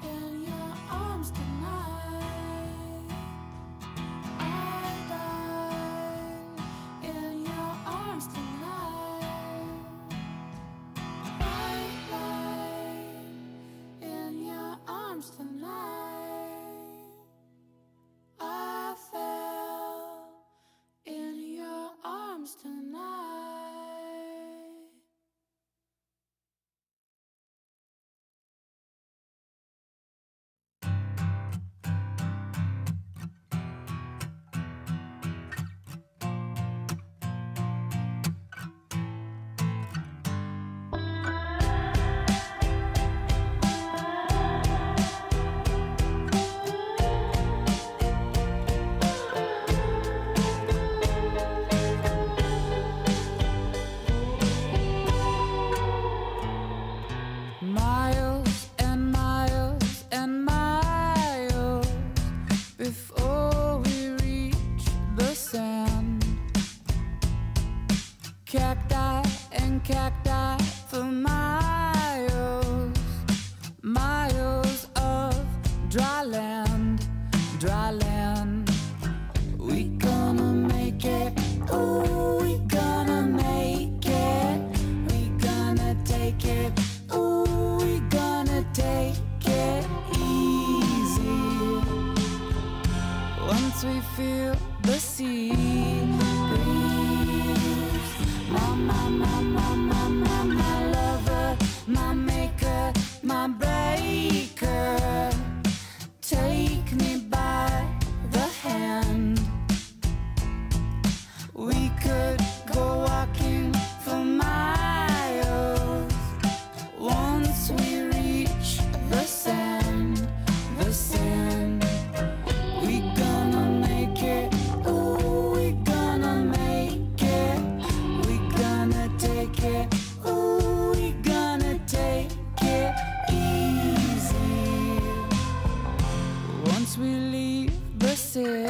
take it. Ooh, we gonna take it easy. Once we feel the sea breeze. My lover, my maker, my breaker. Take me by the hand. We could go walking for miles once we reach the sand, the sand. We gonna make it, ooh, we gonna make it. We gonna take it, ooh, we gonna take it easy. Once we leave the city.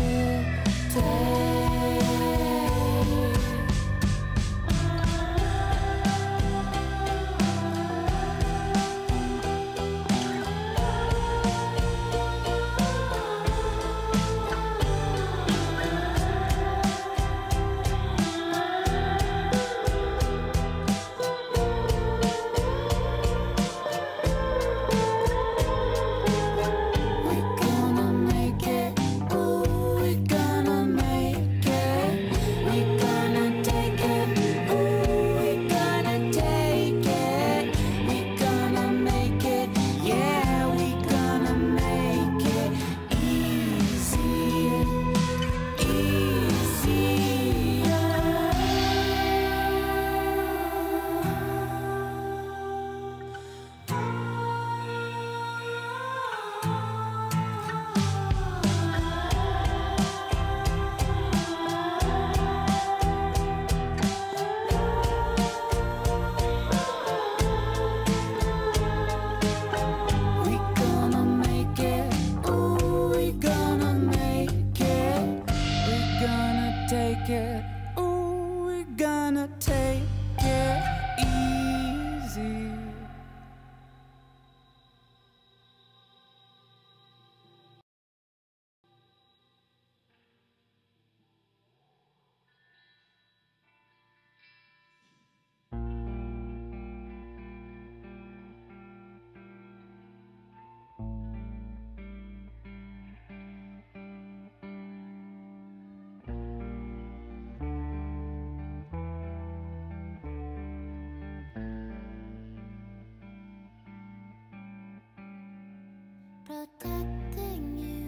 Take it, ooh, we're gonna take it easy. Protecting you,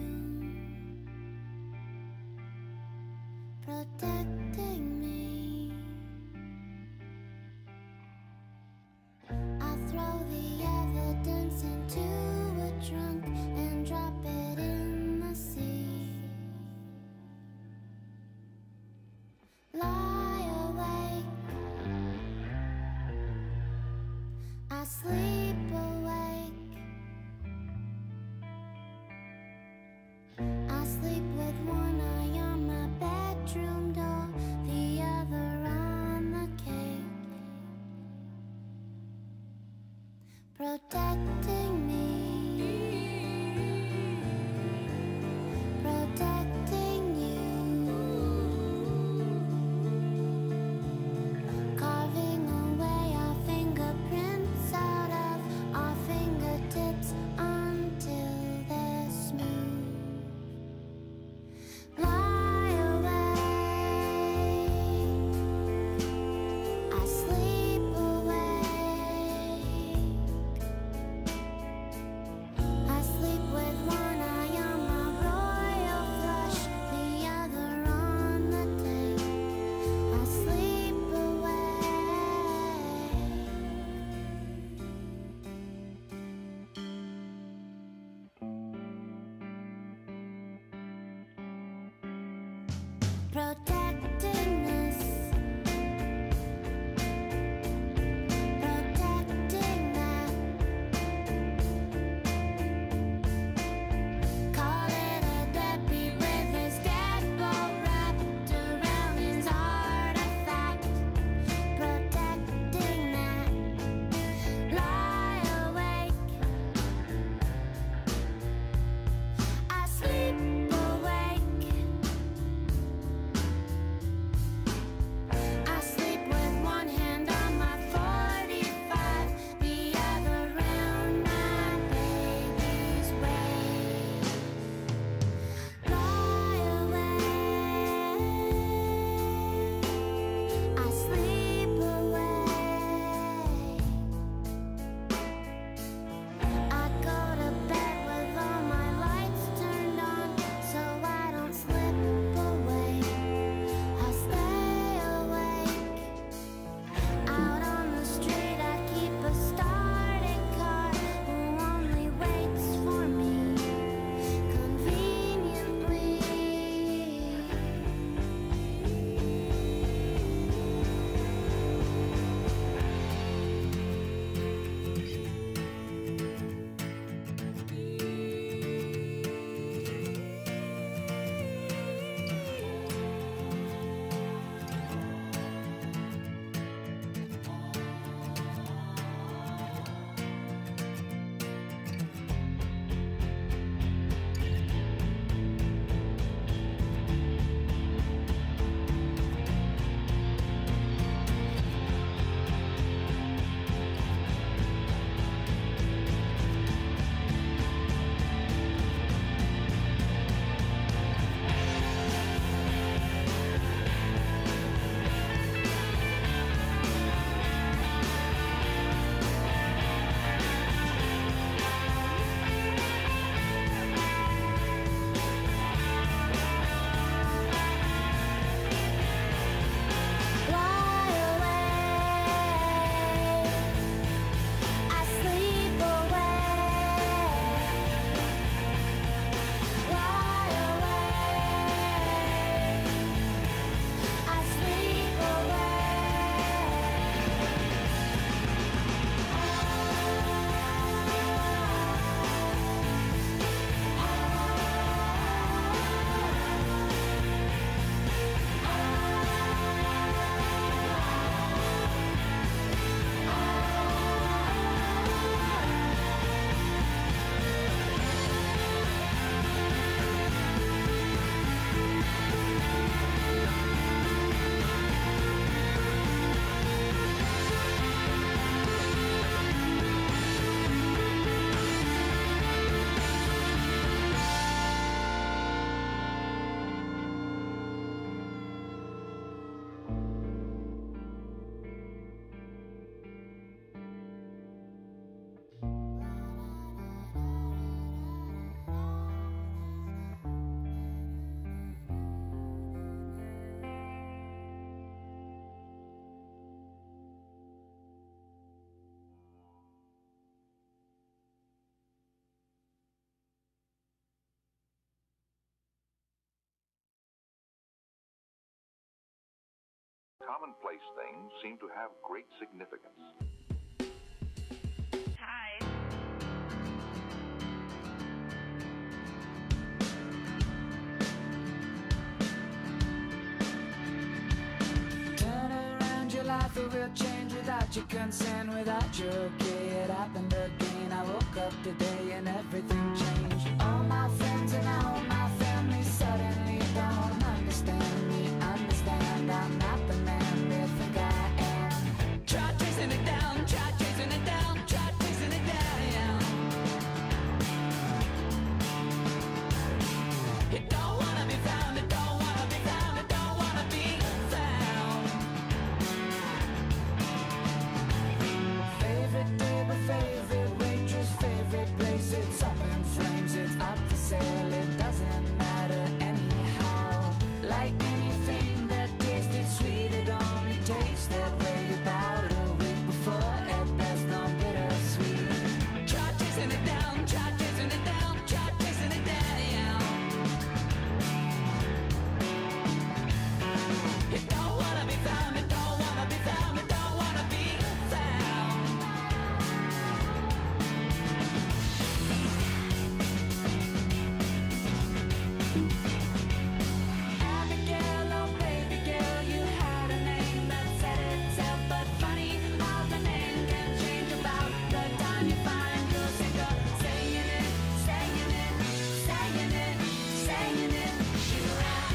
protecting me. I throw the evidence into a trunk and drop it in the sea. Lie awake, I sleep awake. I sleep with one eye on my bedroom door, the other on the cake. Protecting me, protecting you. Carving away our fingerprints out of our fingertips until they're smooth. Lie awake, I sleep awake. commonplace things seem to have great significance. Hi. Turn around, your life will change without your consent, without your okay. It happened again. I woke up today and everything changed. All my friends and all my family suddenly don't understand me. Understand I'm not the man they think I am. Try chasing it down, try chasing it down, try chasing it down. You don't wanna be found, you don't wanna be found, you don't wanna be found. Favorite table, favorite waitress, favorite place. It's up in flames, it's up for sale. It doesn't matter anyhow. Like anything that tasted sweet, it only tastes that way about a week before. At best, not bittersweet. Try chasing it down, try chasing it down, try chasing it down. You don't wanna be found, you don't wanna be found, you don't wanna be found. Abigail, oh baby girl, you had a name that said itself, but funny how the name can change about the time you find yourself saying it, saying it, saying it, saying it. Shoot out.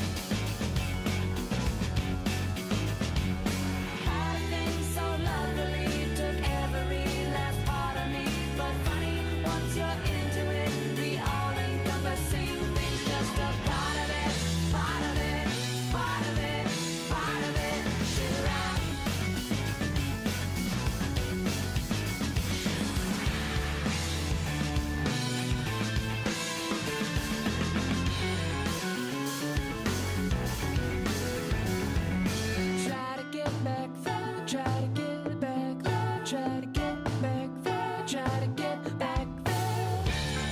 Had a thing so lovely, took every last part of me. But funny, once you're into it, the all-encompassing thing's just a part of it, part of it, part of it, part of it. Shoot out. Try to get back there, try to get back there, try to get back there, try to get back there.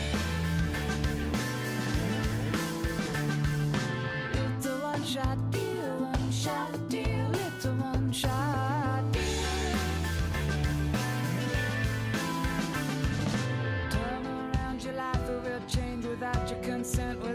Little one-shot deal, one-shot deal, little one-shot deal. Turn around, your life will change without your consent.